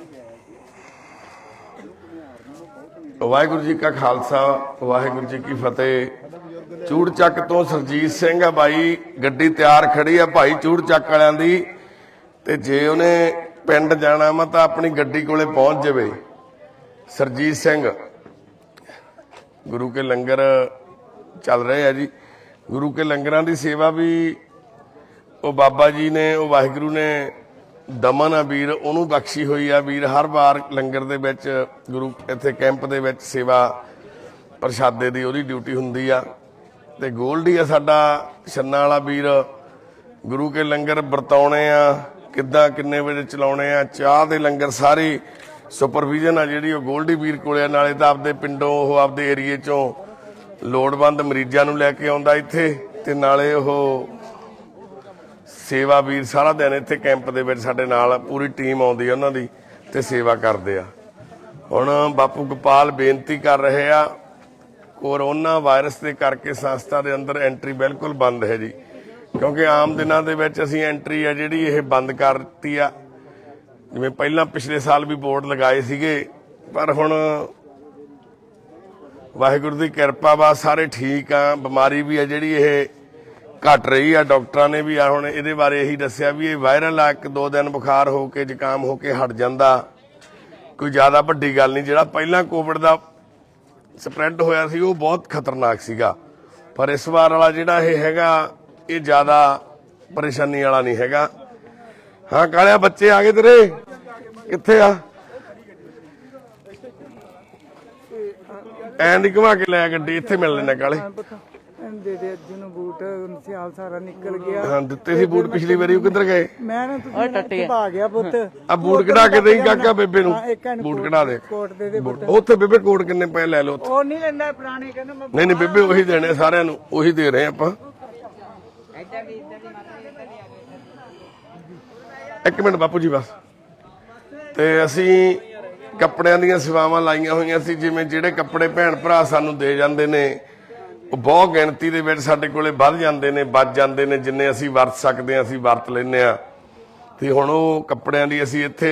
ਵਾਹਿਗੁਰੂ ਜੀ ਕਾ ਖਾਲਸਾ, ਵਾਹਿਗੁਰੂ ਜੀ ਕੀ ਫਤਿਹ। ਚੂੜ ਚੱਕ ਤੋਂ ਸਰਜੀਤ ਸਿੰਘ ਆ ਬਾਈ, ਗੱਡੀ ਤਿਆਰ ਖੜੀ ਆ ਭਾਈ ਚੂੜ ਚੱਕ ਵਾਲਿਆਂ ਦੀ। ਤੇ ਜੇ ਉਹਨੇ ਪਿੰਡ ਜਾਣਾ ਵਾ ਤਾਂ ਆਪਣੀ ਗੱਡੀ ਕੋਲੇ ਪਹੁੰਚ ਜਾਵੇ। ਸਰਜੀਤ ਸਿੰਘ, ਗੁਰੂ ਕੇ ਲੰਗਰ ਚੱਲ ਰਹੇ ਆ ਜੀ। ਗੁਰੂ ਕੇ ਲੰਗਰਾਂ ਦੀ ਸੇਵਾ ਵੀ ਉਹ ਬਾਬਾ ਜੀ ਨੇ, ਉਹ ਵਾਹਿਗੁਰੂ ਨੇ, ਦਮਨ ਆ ਵੀਰ, ਉਹਨੂੰ ਬਖਸ਼ੀ ਹੋਈ ਆ। ਵੀਰ ਹਰ ਵਾਰ ਲੰਗਰ ਦੇ ਵਿੱਚ, ਗੁਰੂ ਇੱਥੇ ਕੈਂਪ ਦੇ ਵਿੱਚ ਸੇਵਾ ਪ੍ਰਸ਼ਾਦੇ ਦੀ ਉਹਦੀ ਡਿਊਟੀ ਹੁੰਦੀ ਆ। ਤੇ ਗੋਲਡੀ ਆ ਸਾਡਾ ਛੰਨਾ ਵਾਲਾ ਵੀਰ, ਗੁਰੂ ਕੇ ਲੰਗਰ ਵਰਤਾਉਣੇ ਆ ਕਿੱਦਾਂ, ਕਿੰਨੇ ਵਜੇ ਚਲਾਉਣੇ ਆ। ਚਾਹ ਦੇ ਲੰਗਰ ਸਾਰੀ ਸੁਪਰਵਿਜ਼ਨ ਆ ਜਿਹੜੀ ਉਹ ਗੋਲਡੀ ਵੀਰ ਕੋਲੇ। ਨਾਲੇ ਤਾਂ ਆਪਦੇ ਪਿੰਡੋਂ, ਉਹ ਆਪਦੇ ਏਰੀਏ ਚੋਂ ਲੋੜਵੰਦ ਮਰੀਜ਼ਾਂ ਨੂੰ ਲੈ ਕੇ ਆਉਂਦਾ ਇੱਥੇ, ਤੇ ਨਾਲੇ ਉਹ ਸੇਵਾ ਵੀਰ ਸਾਰਾ ਦਿਨ ਇੱਥੇ ਕੈਂਪ ਦੇ ਵਿੱਚ ਸਾਡੇ ਨਾਲ ਪੂਰੀ ਟੀਮ ਆਉਂਦੀ ਆ ਉਹਨਾਂ ਦੀ, ਤੇ ਸੇਵਾ ਕਰਦੇ ਆ। ਹੁਣ ਬਾਪੂ ਗੋਪਾਲ ਬੇਨਤੀ ਕਰ ਰਹੇ ਆ, ਕੋਰੋਨਾ ਵਾਇਰਸ ਦੇ ਕਰਕੇ ਸੰਸਥਾ ਦੇ ਅੰਦਰ ਐਂਟਰੀ ਬਿਲਕੁਲ ਬੰਦ ਹੈ ਜੀ, ਕਿਉਂਕਿ ਆਮ ਦਿਨਾਂ ਦੇ ਵਿੱਚ ਅਸੀਂ ਐਂਟਰੀ ਆ ਜਿਹੜੀ ਇਹ ਬੰਦ ਕਰ ਦਿੱਤੀ ਆ। ਜਿਵੇਂ ਪਹਿਲਾਂ ਪਿਛਲੇ ਸਾਲ ਵੀ ਬੋਰਡ ਲਗਾਏ ਸੀਗੇ, ਪਰ ਹੁਣ ਵਾਹਿਗੁਰੂ ਦੀ ਕਿਰਪਾ ਵਾ, ਸਾਰੇ ਠੀਕ ਆ। ਬਿਮਾਰੀ ਵੀ ਆ ਜਿਹੜੀ ਇਹ ਘਟ ਰਹੀ ਆ। ਡਾਕਟਰਾਂ ਨੇ ਵੀ ਆ ਹੁਣ ਇਹਦੇ ਬਾਰੇ ਇਹੀ ਦੱਸਿਆ ਵੀ ਇਹ ਵਾਇਰਲ ਆ, 1-2 ਦਿਨ ਬੁਖਾਰ ਹੋ ਕੇ ਜ਼ੁਕਾਮ ਹੋ ਕੇ ਹਟ ਜਾਂਦਾ, ਕੋਈ ਜ਼ਿਆਦਾ ਵੱਡੀ ਗੱਲ ਨਹੀਂ। ਜਿਹੜਾ ਪਹਿਲਾਂ ਕੋਵਿਡ ਦਾ ਸਪਰੈਡ ਹੋਇਆ ਸੀ ਉਹ ਬਹੁਤ ਖਤਰਨਾਕ ਸੀਗਾ, ਪਰ ਇਸ ਵਾਰ ਵਾਲਾ ਜਿਹੜਾ ਇਹ ਹੈਗਾ ਇਹ ਜ਼ਿਆਦਾ ਪਰੇਸ਼ਾਨੀ ਵਾਲਾ ਨਹੀਂ ਹੈਗਾ। ਹਾਂ ਕਾਲਿਆ, ਬੱਚੇ ਆ ਗਏ ਤੇਰੇ? ਕਿੱਥੇ ਆ? ਐਂ ਦੀ ਘੁਮਾ ਕੇ ਲੈ ਗੱਡੀ, ਇੱਥੇ ਮਿਲ ਲੈਣਾ ਕਾਲੇ। ਦੇ ਦੇ ਅੱਜ ਨੂੰ ਬੂਟ ਸਿਆਲ ਸਾਰਾ ਨਿਕਲ ਗਿਆ। ਹਾਂ ਦਿੱਤੇ ਸੀ ਬੂਟ ਪਿਛਲੀ ਵਾਰੀ, ਉਹ ਕਿੱਧਰ ਗਏ? ਮੈਂ ਨਾ ਤੁਸੀਂ ਭਾ ਗਿਆ ਪੁੱਤ। ਆ ਬੂਟ ਕਢਾ ਕੇ ਦੇਈ ਕਾਕਾ ਬੇਬੇ ਨੂੰ, ਬੂਟ ਕਢਾ ਦੇ। ਕੋਟ ਦੇ ਦੇ ਪੁੱਤ। ਉੱਥੇ ਬੇਬੇ ਕੋਟ ਕਿੰਨੇ ਪਏ ਲੈ ਲਓ। ਉਹ ਨਹੀਂ ਲੈਂਦਾ ਪੁਰਾਣੇ, ਕਹਿੰਦਾ ਮੈਂ ਨਹੀਂ ਬੇਬੇ ਉਹੀ ਦੇਣੇ ਸਾਰਿਆਂ ਨੂੰ, ਉਹੀ ਦੇ ਰਹੇ ਆਪਾਂ। ਇੱਕ ਮਿੰਟ ਬਾਪੂ ਜੀ ਬਸ। ਤੇ ਅਸੀਂ ਕੱਪੜਿਆਂ ਦੀਆਂ ਸੇਵਾਵਾਂ ਲਾਈਆਂ ਹੋਈਆਂ ਸੀ, ਜਿਵੇਂ ਜਿਹੜੇ ਕੱਪੜੇ ਭੈਣ ਭਰਾ ਸਾਨੂੰ ਦੇ ਜਾਂਦੇ ਨੇ ਉਹ ਬਹੁਤ ਗਿਣਤੀ ਦੇ ਵਿੱਚ ਸਾਡੇ ਕੋਲੇ ਵੱਧ ਜਾਂਦੇ ਨੇ, ਬਚ ਜਾਂਦੇ ਨੇ। ਜਿੰਨੇ ਅਸੀਂ ਵਰਤ ਸਕਦੇ ਹਾਂ ਅਸੀਂ ਵਰਤ ਲੈਂਦੇ ਹਾਂ। ਤੇ ਹੁਣ ਉਹ ਕੱਪੜਿਆਂ ਦੀ ਅਸੀਂ ਇੱਥੇ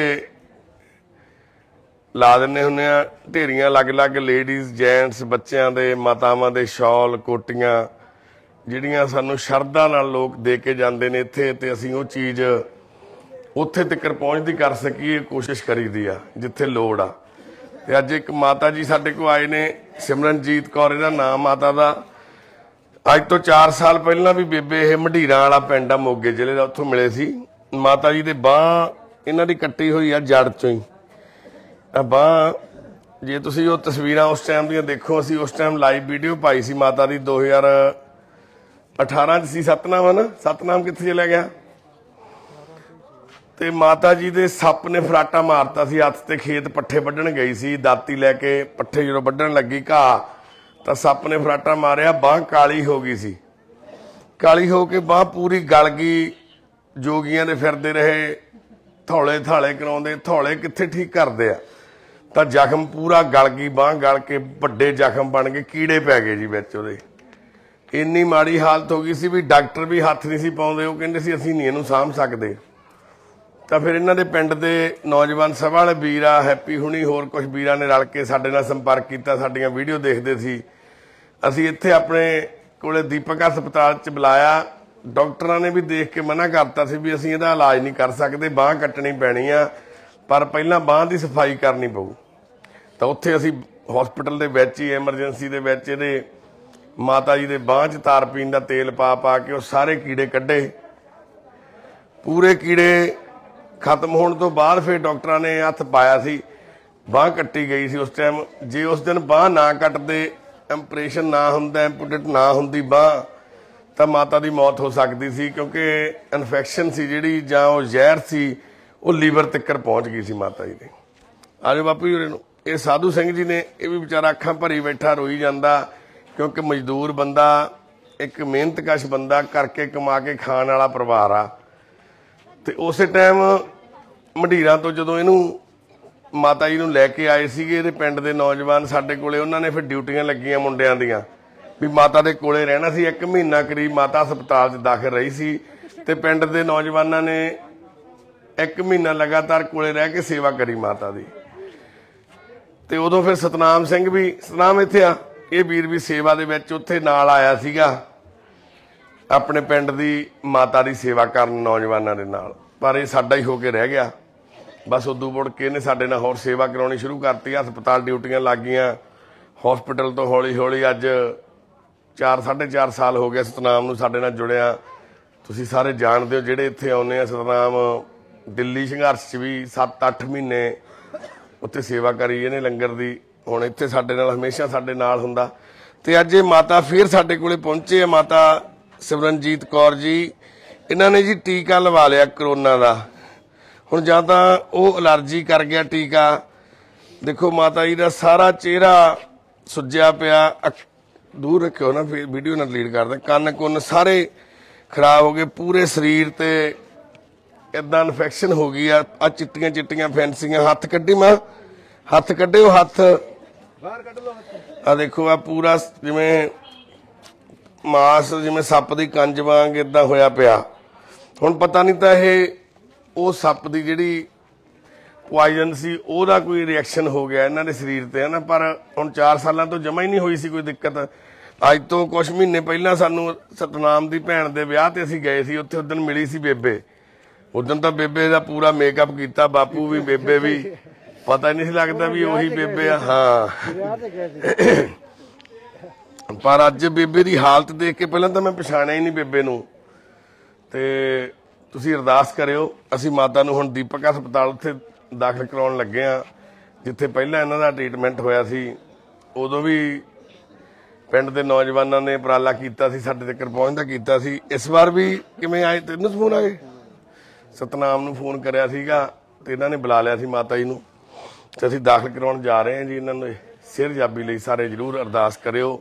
ਲਾ ਦਿੰਦੇ ਹੁੰਦੇ ਆ ਢੇਰੀਆਂ, ਅਲੱਗ-ਅਲੱਗ ਲੇਡੀਜ਼, ਜੈਂਟਸ, ਬੱਚਿਆਂ ਦੇ, ਮਾਤਾਵਾਂ ਦੇ ਸ਼ਾਲ, ਕੋਟੀਆਂ, ਜਿਹੜੀਆਂ ਸਾਨੂੰ ਸ਼ਰਧਾ ਨਾਲ ਲੋਕ ਦੇ ਕੇ ਜਾਂਦੇ ਨੇ ਇੱਥੇ, ਤੇ ਅਸੀਂ ਉਹ ਚੀਜ਼ ਉੱਥੇ ਤੱਕ ਪਹੁੰਚਦੀ ਕਰ ਸਕੀਏ, ਕੋਸ਼ਿਸ਼ ਕਰੀਦੀ ਆ ਜਿੱਥੇ ਲੋੜ ਆ। ਤੇ ਅੱਜ ਇੱਕ ਮਾਤਾ ਜੀ ਸਾਡੇ ਕੋਲ ਆਏ ਨੇ, ਸਿਮਰਨਜੀਤ ਕੌਰ ਇਹਦਾ ਨਾਮ ਮਾਤਾ ਦਾ। ਅੱਜ ਤੋਂ 4 ਸਾਲ ਪਹਿਲਾਂ ਵੀ ਬੇਬੇ ਇਹ ਮੰਡੀਰਾਂ ਵਾਲਾ ਪਿੰਡ ਆ ਮੋਗੇ ਜ਼ਿਲ੍ਹੇ ਦਾ, ਉੱਥੋਂ ਮਿਲੇ ਸੀ। ਮਾਤਾ ਜੀ ਦੇ ਬਾਂਹ ਇਹਨਾਂ ਦੀ ਕੱਟੀ ਹੋਈ ਆ ਜੜ ਚੋਂ ਹੀ। ਆ ਬਾਂਹ, ਜੇ ਤੁਸੀਂ ਉਹ ਤਸਵੀਰਾਂ ਉਸ ਟਾਈਮ ਦੀਆਂ ਦੇਖੋ, ਅਸੀਂ ਉਸ ਟਾਈਮ ਲਾਈਵ ਵੀਡੀਓ ਪਾਈ ਸੀ ਮਾਤਾ ਦੀ 2018 ਚ ਸੀ। ਸਤਨਾਮ ਕਿੱਥੇ ਚਲਾ ਗਿਆ? ਤੇ ਮਾਤਾ ਜੀ ਦੇ ਸੱਪ ਨੇ ਫਰਾਟਾ ਮਾਰਤਾ ਸੀ ਹੱਥ ਤੇ, ਖੇਤ ਪੱਠੇ ਵੱਢਣ ਗਈ ਸੀ, ਦਾਤੀ ਲੈ ਕੇ ਪੱਠੇ ਜਦੋਂ ਵੱਢਣ ਲੱਗੀ ਘਾਹ, ਤਾਂ ਸੱਪ ਨੇ ਫਰਾਟਾ ਮਾਰਿਆ, ਬਾਂਹ ਕਾਲੀ ਹੋ ਗਈ ਸੀ। ਕਾਲੀ ਹੋ ਕੇ ਬਾਂਹ ਪੂਰੀ ਗਲ ਗਈ। ਜੋਗੀਆਂ ਦੇ ਫਿਰਦੇ ਰਹੇ, ਥੌਲੇ ਥਾਲੇ ਕਰਾਉਂਦੇ, ਥੌਲੇ ਕਿੱਥੇ ਠੀਕ ਕਰਦੇ ਆ, ਤਾਂ ਜ਼ਖਮ ਪੂਰਾ ਗਲ ਗਈ, ਬਾਂਹ ਗਲ ਕੇ ਵੱਡੇ ਜ਼ਖਮ ਬਣ ਗਏ, ਕੀੜੇ ਪੈ ਗਏ ਜੀ ਵਿੱਚ ਉਹਦੇ। ਇੰਨੀ ਮਾੜੀ ਹਾਲਤ ਹੋ ਗਈ ਸੀ ਵੀ ਡਾਕਟਰ ਵੀ ਹੱਥ ਨਹੀਂ ਸੀ ਪਾਉਂਦੇ, ਉਹ ਕਹਿੰਦੇ ਸੀ ਅਸੀਂ ਨਹੀਂ ਇਹਨੂੰ ਸਾਂਭ ਸਕਦੇ। ਤਾਂ ਫਿਰ ਇਹਨਾਂ ਦੇ ਪਿੰਡ ਦੇ ਨੌਜਵਾਨ ਸਭਾ ਵਾਲੇ ਵੀਰ ਆ, ਹੈਪੀ ਹੁਣੀ, ਹੋਰ ਕੁਝ ਵੀਰਾਂ ਨੇ ਰਲ ਕੇ ਸਾਡੇ ਨਾਲ ਸੰਪਰਕ ਕੀਤਾ, ਸਾਡੀਆਂ ਵੀਡੀਓ ਦੇਖਦੇ ਸੀ। ਅਸੀਂ ਇੱਥੇ ਆਪਣੇ ਕੋਲੇ ਦੀਪਕ ਹਸਪਤਾਲ 'ਚ ਬੁਲਾਇਆ। ਡਾਕਟਰਾਂ ਨੇ ਵੀ ਦੇਖ ਕੇ ਮਨਾ ਕਰਤਾ ਸੀ ਵੀ ਅਸੀਂ ਇਹਦਾ ਇਲਾਜ ਨਹੀਂ ਕਰ ਸਕਦੇ, ਬਾਂਹ ਕੱਟਣੀ ਪੈਣੀ ਆ, ਪਰ ਪਹਿਲਾਂ ਬਾਂਹ ਦੀ ਸਫਾਈ ਕਰਨੀ ਪਊ। ਤਾਂ ਉੱਥੇ ਅਸੀਂ ਹਸਪੀਟਲ ਦੇ ਵਿੱਚ ਹੀ ਐਮਰਜੈਂਸੀ ਦੇ ਵਿੱਚ ਇਹਦੇ ਮਾਤਾ ਜੀ ਦੇ ਬਾਂਹ 'ਚ ਤਾਰਪੀਨ ਦਾ ਤੇਲ ਪਾ ਕੇ ਉਹ ਸਾਰੇ ਕੀੜੇ ਕੱਢੇ। ਪੂਰੇ ਕੀੜੇ ਖਤਮ ਹੋਣ ਤੋਂ ਬਾਅਦ ਫਿਰ ਡਾਕਟਰਾਂ ਨੇ ਹੱਥ ਪਾਇਆ ਸੀ, ਬਾਂਹ ਕੱਟੀ ਗਈ ਸੀ ਉਸ ਟਾਈਮ। ਜੇ ਉਸ ਦਿਨ ਬਾਂਹ ਨਾ ਕੱਟਦੇ, ਐਂਪਰੇਸ਼ਨ ਨਾ ਹੁੰਦਾ, ਐਂਪੂਟੇਟ ਨਾ ਹੁੰਦੀ ਬਾਂਹ, ਤਾਂ ਮਾਤਾ ਦੀ ਮੌਤ ਹੋ ਸਕਦੀ ਸੀ, ਕਿਉਂਕਿ ਇਨਫੈਕਸ਼ਨ ਸੀ ਜਿਹੜੀ, ਜਾਂ ਉਹ ਜ਼ਹਿਰ ਸੀ, ਉਹ ਲੀਵਰ ਤੱਕ ਪਹੁੰਚ ਗਈ ਸੀ ਮਾਤਾ ਜੀ ਦੇ। ਆਜੋ ਬਾਪੂ ਜੀ ਨੂੰ। ਇਹ ਸਾਧੂ ਸਿੰਘ ਜੀ ਨੇ, ਇਹ ਵੀ ਵਿਚਾਰਾ ਅੱਖਾਂ ਭਰੀ ਬੈਠਾ, ਰੋਈ ਜਾਂਦਾ, ਕਿਉਂਕਿ ਮਜ਼ਦੂਰ ਬੰਦਾ, ਇੱਕ ਮਿਹਨਤਕਸ਼ ਬੰਦਾ, ਕਰਕੇ ਕਮਾ ਕੇ ਖਾਣ ਵਾਲਾ ਪਰਿਵਾਰ ਆ। ਤੇ ਉਸੇ ਟਾਈਮ ਮੰਡੀਰਾਂ ਤੋਂ ਜਦੋਂ ਇਹਨੂੰ ਮਾਤਾ ਜੀ ਨੂੰ ਲੈ ਕੇ ਆਏ ਸੀਗੇ ਇਹਦੇ ਪਿੰਡ ਦੇ ਨੌਜਵਾਨ ਸਾਡੇ ਕੋਲੇ, ਉਹਨਾਂ ਨੇ ਫਿਰ ਡਿਊਟੀਆਂ ਲੱਗੀਆਂ ਮੁੰਡਿਆਂ ਦੀਆਂ ਵੀ ਮਾਤਾ ਦੇ ਕੋਲੇ ਰਹਿਣਾ ਸੀ। 1 ਮਹੀਨਾ ਕਰੀਬ ਮਾਤਾ ਹਸਪਤਾਲ 'ਚ ਦਾਖਲ ਰਹੀ ਸੀ, ਤੇ ਪਿੰਡ ਦੇ ਨੌਜਵਾਨਾਂ ਨੇ 1 ਮਹੀਨਾ ਲਗਾਤਾਰ ਕੋਲੇ ਰਹਿ ਕੇ ਸੇਵਾ ਕਰੀ ਮਾਤਾ ਦੀ। ਤੇ ਉਦੋਂ ਫਿਰ ਸਤਨਾਮ ਸਿੰਘ ਵੀ, ਸਤਨਾਮ ਇੱਥੇ ਆ, ਇਹ ਵੀਰ ਵੀ ਸੇਵਾ ਦੇ ਵਿੱਚ ਉੱਥੇ ਨਾਲ ਆਇਆ ਸੀਗਾ, ਆਪਣੇ ਪਿੰਡ ਦੀ ਮਾਤਾ ਦੀ ਸੇਵਾ ਕਰਨ ਨੌਜਵਾਨਾਂ ਦੇ ਨਾਲ। ਪਰ ਇਹ ਸਾਡਾ ਹੀ ਹੋ ਕੇ ਰਹਿ ਗਿਆ। ਬਸ ਉਦੋਂ ਮੁੜ ਕੇ ਇਹਨੇ ਸਾਡੇ ਨਾਲ ਹੋਰ ਸੇਵਾ ਕਰਾਉਣੀ ਸ਼ੁਰੂ ਕਰਤੀ। ਹਸਪਤਾਲ ਡਿਊਟੀਆਂ ਲੱਗ ਗਈਆਂ। ਹਸਪੀਟਲ ਤੋਂ ਹੌਲੀ ਹੌਲੀ ਅੱਜ 4-4.5 ਸਾਲ ਹੋ ਗਏ ਸਤਨਾਮ ਨੂੰ ਸਾਡੇ ਨਾਲ ਜੁੜਿਆ। ਤੁਸੀਂ ਸਾਰੇ ਜਾਣਦੇ ਹੋ ਜਿਹੜੇ ਇੱਥੇ ਆਉਂਦੇ ਆ। ਸਤਨਾਮ ਦਿੱਲੀ ਸੰਘਰਸ਼ 'ਚ ਵੀ 7-8 ਮਹੀਨੇ ਉੱਥੇ ਸੇਵਾ ਕਰੀ ਇਹਨੇ ਲੰਗਰ ਦੀ। ਹੁਣ ਇੱਥੇ ਸਾਡੇ ਨਾਲ ਹਮੇਸ਼ਾ ਸਾਡੇ ਨਾਲ ਹੁੰਦਾ। ਤੇ ਅੱਜ ਇਹ ਮਾਤਾ ਫੇਰ ਸਾਡੇ ਕੋਲੇ ਪਹੁੰਚੇ ਆ, ਮਾਤਾ ਸਿਮਰਨਜੀਤ ਕੌਰ ਜੀ। ਇਹਨਾਂ ਨੇ ਜੀ ਟੀਕਾ ਲਵਾ ਲਿਆ ਕਰੋਨਾ ਦਾ। ਹੁਣ ਜਾਂ ਤਾਂ ਉਹ ਅਲਰਜੀ ਕਰ ਗਿਆ ਟੀਕਾ। ਦੇਖੋ ਮਾਤਾ ਜੀ ਦਾ ਸਾਰਾ ਚਿਹਰਾ ਸੁੱਜਿਆ ਪਿਆ। ਦੂਰ ਰੱਖਿਓ ਨਾ, ਫਿਰ ਵੀਡੀਓ ਨਾਲ ਲੀਡ ਕਰਦਾ। ਕੰਨ ਕੁੰਨ ਸਾਰੇ ਖਰਾਬ ਹੋ ਗਏ, ਪੂਰੇ ਸਰੀਰ ਤੇ ਇਦਾਂ ਇਨਫੈਕਸ਼ਨ ਹੋ ਗਈ ਆ। ਚਿੱਟੀਆਂ ਚਿੱਟੀਆਂ ਫੈਂਸੀਆਂ। ਹੱਥ ਕੱਢੀ ਮਾਂ, ਹੱਥ ਕੱਢਿਓ, ਹੱਥ ਬਾਹਰ ਕੱਢ ਲਓ। ਆ ਦੇਖੋ, ਆ ਪੂਰਾ ਜਿਵੇਂ ਮਾਸ, ਜਿਵੇਂ ਸੱਪ ਦੀ ਕੰਜ ਵਾਂਗ ਇਦਾਂ ਹੋਇਆ ਪਿਆ। ਹੁਣ ਪਤਾ ਨਹੀਂ ਤਾਂ ਇਹ ਉਹ ਸੱਪ ਦੀ ਜਿਹੜੀ ਪੋਇਜ਼ਨ ਸੀ ਉਹਦਾ ਕੋਈ ਰਿਐਕਸ਼ਨ ਹੋ ਗਿਆ ਇਹਨਾਂ ਦੇ ਸਰੀਰ ਤੇ, ਹੈ ਨਾ। ਪਰ ਹੁਣ 4 ਸਾਲਾਂ ਤੋਂ ਜਮਾ ਹੀ ਨਹੀਂ ਹੋਈ ਸੀ ਕੋਈ ਦਿੱਕਤ। ਅੱਜ ਤੋਂ ਕੁਝ ਮਹੀਨੇ ਪਹਿਲਾਂ ਸਾਨੂੰ ਸਤਨਾਮ ਦੀ ਭੈਣ ਦੇ ਵਿਆਹ ਤੇ ਅਸੀਂ ਗਏ ਸੀ, ਉੱਥੇ ਉਦੋਂ ਮਿਲੀ ਸੀ ਬੇਬੇ। ਉਦੋਂ ਤਾਂ ਬੇਬੇ ਦਾ ਪੂਰਾ ਮੇਕਅਪ ਕੀਤਾ, ਬਾਪੂ ਵੀ ਬੇਬੇ ਵੀ, ਪਤਾ ਨਹੀਂ ਸੀ ਲੱਗਦਾ ਵੀ ਉਹੀ ਬੇਬੇ ਆ। ਹਾਂ, ਪਰ ਅੱਜ ਬੇਬੇ ਦੀ ਹਾਲਤ ਦੇਖ ਕੇ ਪਹਿਲਾਂ ਤਾਂ ਮੈਂ ਪਛਾਣਿਆ ਹੀ ਨਹੀਂ ਬੇਬੇ ਨੂੰ। ਤੇ ਤੁਸੀਂ ਅਰਦਾਸ ਕਰਿਓ। ਅਸੀਂ ਮਾਤਾ ਨੂੰ ਹੁਣ ਦੀਪਕ ਹਸਪਤਾਲ ਉੱਥੇ ਦਾਖਲ ਕਰਾਉਣ ਲੱਗੇ ਆ, ਜਿੱਥੇ ਪਹਿਲਾਂ ਇਹਨਾਂ ਦਾ ਟ੍ਰੀਟਮੈਂਟ ਹੋਇਆ ਸੀ। ਉਦੋਂ ਵੀ ਪਿੰਡ ਦੇ ਨੌਜਵਾਨਾਂ ਨੇ ਉਪਰਾਲਾ ਕੀਤਾ ਸੀ, ਸਾਡੇ ਤੱਕ ਪਹੁੰਚਦਾ ਕੀਤਾ ਸੀ। ਇਸ ਵਾਰ ਵੀ ਕਿਵੇਂ ਆਏ? ਤੈਨੂੰ ਫੋਨ ਆਏ? ਸਤਨਾਮ ਨੂੰ ਫੋਨ ਕਰਿਆ ਸੀਗਾ ਤੇ ਇਹਨਾਂ ਨੇ ਬੁਲਾ ਲਿਆ ਸੀ ਮਾਤਾ ਜੀ ਨੂੰ, ਤੇ ਅਸੀਂ ਦਾਖਲ ਕਰਾਉਣ ਜਾ ਰਹੇ ਹਾਂ ਜੀ। ਇਹਨਾਂ ਨੂੰ ਸਿਰ ਜਾਬੀ ਲਈ ਸਾਰੇ ਜਰੂਰ ਅਰਦਾਸ ਕਰਿਓ।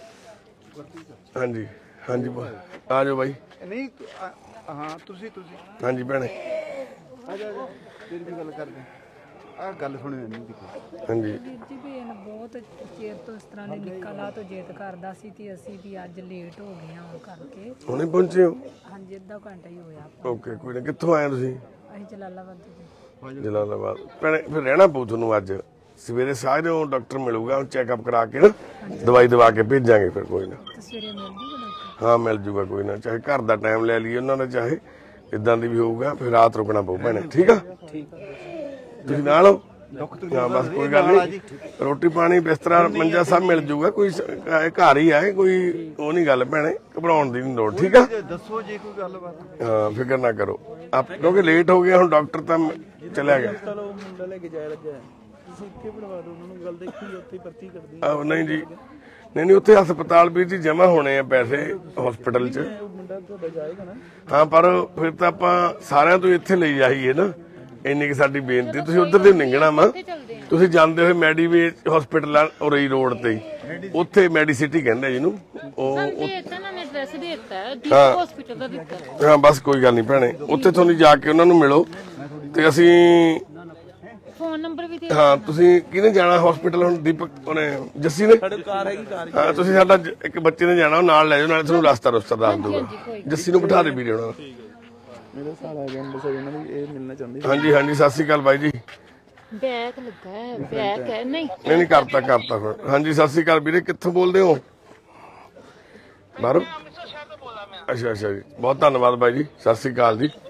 ਹਾਂਜੀ ਹਾਂਜੀ, ਆ ਜਾਓ ਬਾਈ। ਨਹੀਂ ਹਾਂ, ਤੁਸੀਂ ਹਾਂਜੀ ਭੈਣੇ, ਆ ਜਾ ਤੇਰੀ ਵੀ ਗੱਲ ਕਰਦੇ ਆ। ਗੱਲ ਸੁਣਿਓ ਨਹੀਂ ਦੀ। ਹਾਂਜੀ ਵੀਰ ਜੀ ਵੀ ਇਹਨਾਂ ਬਹੁਤ ਚਿਰ ਤੋਂ ਇਸ ਤਰ੍ਹਾਂ ਦੀ ਨਿਕਲਾ ਤੋਂ ਜਿੱਦ ਕਰਦਾ ਸੀ ਤੇ ਅਸੀਂ ਵੀ ਅੱਜ ਲੇਟ ਹੋ ਗਏ ਹਾਂ ਉਹ ਕਰਕੇ। ਹੁਣੇ ਪਹੁੰਚੇ ਹੋ? ਹਾਂਜੀ, ਅੱਧਾ ਘੰਟਾ ਹੀ ਹੋਇਆ ਆਪਾਂ। ਓਕੇ, ਕੋਈ ਨਾ। ਕਿੱਥੋਂ ਆਏ ਤੁਸੀਂ? ਅਸੀਂ ਜਲਾਲਾਬਾਦ ਤੋਂ ਜੀ। ਜਲਾਲਾਬਾਦ। ਭੈਣੇ ਫਿਰ ਰਹਿਣਾ ਪਊ ਤੁਹਾਨੂੰ ਅੱਜ। ਸਵੇਰੇ ਸਾਰਿਆਂ ਡਾਕਟਰ ਮਿਲੂਗਾ, ਚੈੱਕਅਪ ਕਰਾ ਕੇ ਨਾ ਦਵਾਈ ਦਵਾ ਕੇ ਭੇਜਾਂਗੇ। ਫਿਰ ਕੋਈ ਨਾ, ਤੇ ਸਵੇਰੇ ਮਿਲ ਜੂਗਾ ਡਾਕਟਰ? ਹਾਂ ਮਿਲ ਜੂਗਾ, ਕੋਈ ਨਾ। ਚਾਹੇ ਘਰ ਦਾ ਟਾਈਮ ਲੈ ਲਈਏ ਉਹਨਾਂ ਦਾ, ਚਾਹੇ ਇਦਾਂ ਦੀ ਵੀ ਹੋਊਗਾ। ਫਿਰ ਰਾਤ ਰੁਕਣਾ ਪਊ ਭੈਣੇ, ਠੀਕ ਆ? ਤੁਸੀਂ ਨਾਲ ਹੋ? ਹਾਂ ਬਸ, ਕੋਈ ਗੱਲ ਨਹੀਂ। ਰੋਟੀ ਪਾਣੀ ਬਿਸਤਰਾ ਮੰਜਾ ਸਭ ਮਿਲ ਜੂਗਾ। ਕੋਈ ਘਰ ਹੀ ਆਏ, ਕੋਈ ਉਹ ਨਹੀਂ ਗੱਲ ਭੈਣੇ, ਘਬਰਾਉਣ ਦੀ ਨਹੀਂ ਲੋੜ, ਠੀਕ ਆ? ਦੱਸੋ ਜੇ ਕੋਈ ਗੱਲਬਾਤ। ਹਾਂ, ਫਿਕਰ ਨਾ ਕਰੋ ਆਪ, ਕਿਉਂਕਿ ਲੇਟ ਹੋ ਗਿਆ ਹੁਣ। ਡਾਕਟਰ ਤਾਂ ਚਲਿਆ ਗਿਆ। ਮੁੰਡਾ ਲੈ ਕੇ ਜਾਇਆ ਲੱਗਿਆ, ਤੁਸੀਂ ਇੱਥੇ ਬਣਵਾ ਦਿਓ ਉਹਨਾਂ ਨੂੰ। ਗੱਲ ਦੇਖੀ ਉੱਥੇ ਪਰਚੀ ਕੱਢਦੀ। ਆਹ ਨਹੀਂ ਜੀ, ਨਹੀਂ ਉੱਥੇ ਹਸਪਤਾਲ ਵੀ ਜੀ ਜਮਾ ਹੋਣੇ ਆ ਪੈਸੇ ਹਸਪੀਟਲ 'ਚ। ਮੁੰਡਾ ਤੁਹਾਡਾ ਜਾਏਗਾ ਨਾ? ਹਾਂ, ਪਰ ਫਿਰ ਤਾਂ ਆਪਾਂ ਸਾਰਿਆਂ ਤੋਂ ਇੱਥੇ ਲਈ ਜਾਈਏ ਨਾ, ਇੰਨੀ ਕਿ ਸਾਡੀ ਬੇਨਤੀ। ਤੁਸੀਂ ਉਧਰ ਦੇ ਨਿੰਗਣਾ ਵਾ, ਤੁਸੀਂ ਜਾਂਦੇ ਹੋਏ ਮੈਡੀਵੇਜ ਹਸਪੀਟਲ ਆ ਉਰਈ ਰੋਡ ਤੇ, ਉੱਥੇ ਮੈਡੀਸਿਟੀ ਕਹਿੰਦੇ ਜਿਹਨੂੰ। ਉਹ ਐਡਰੈਸ ਦੇ ਦਿੱਤਾ, ਹਸਪੀਟਲ ਦਾ ਦਿੱਤਾ। ਹਾਂ ਬਸ, ਕੋਈ ਗੱਲ ਨਹੀਂ ਭੈਣੇ, ਉੱਥੇ ਤੁਹਾਨੂੰ ਜਾ ਕੇ ਉਹਨਾਂ ਨੂੰ ਮਿਲੋ। ਤੇ ਅਸੀਂ ਫੋਨ ਨੰਬਰ ਵੀ ਦੇ। ਹਾਂ, ਤੁਸੀਂ ਕਿਹਨੇ ਜਾਣਾ ਹਸਪੀਟਲ ਹੁਣ? ਦੀਪਕ ਉਹਨੇ, ਜੱਸੀ ਨੇ? ਹਾਂ, ਤੁਸੀਂ ਸਾਡਾ ਇੱਕ ਬੱਚੇ ਨੇ ਜਾਣਾ, ਉਹ ਨਾਲ ਲੈ ਜਾਓ, ਨਾਲੇ ਤੁਹਾਨੂੰ ਰਸਤਾ ਦੱਸ ਦੂਗਾ। ਜੱਸੀ ਨੂੰ ਬਿਠਾ ਦੇ ਵੀਰੇ ਉਹਨਾਂ ਨੂੰ। ਮੇਰਾ ਸਾਲਾ ਹੈਗਾ ਅੰਮ੍ਰਿਤਸਰ, ਉਹਨਾਂ ਦੀ ਇਹ ਮਿਲਣਾ ਚਾਹੁੰਦੀ। ਹਾਂਜੀ ਹਾਂਜੀ, ਸਤਿ ਸ਼੍ਰੀ ਅਕਾਲ ਬਾਈ ਜੀ। ਬੈਕ ਲੱਗਾ ਹੈ, ਬੈਕ ਹੈ। ਨਹੀਂ ਕਰਤਾ ਫਿਰ। ਹਾਂਜੀ, ਸਤਿ ਸ਼੍ਰੀ ਅਕਾਲ ਵੀਰੇ। ਕਿੱਥੋਂ ਬੋਲਦੇ ਹੋ? ਬਾਹਰੋਂ? ਅੱਛਾ ਜੀ, ਬਹੁਤ ਧੰਨਵਾਦ ਬਾਈ ਜੀ। ਸਤਿ ਸ਼੍ਰੀ ਅਕਾਲ ਜੀ।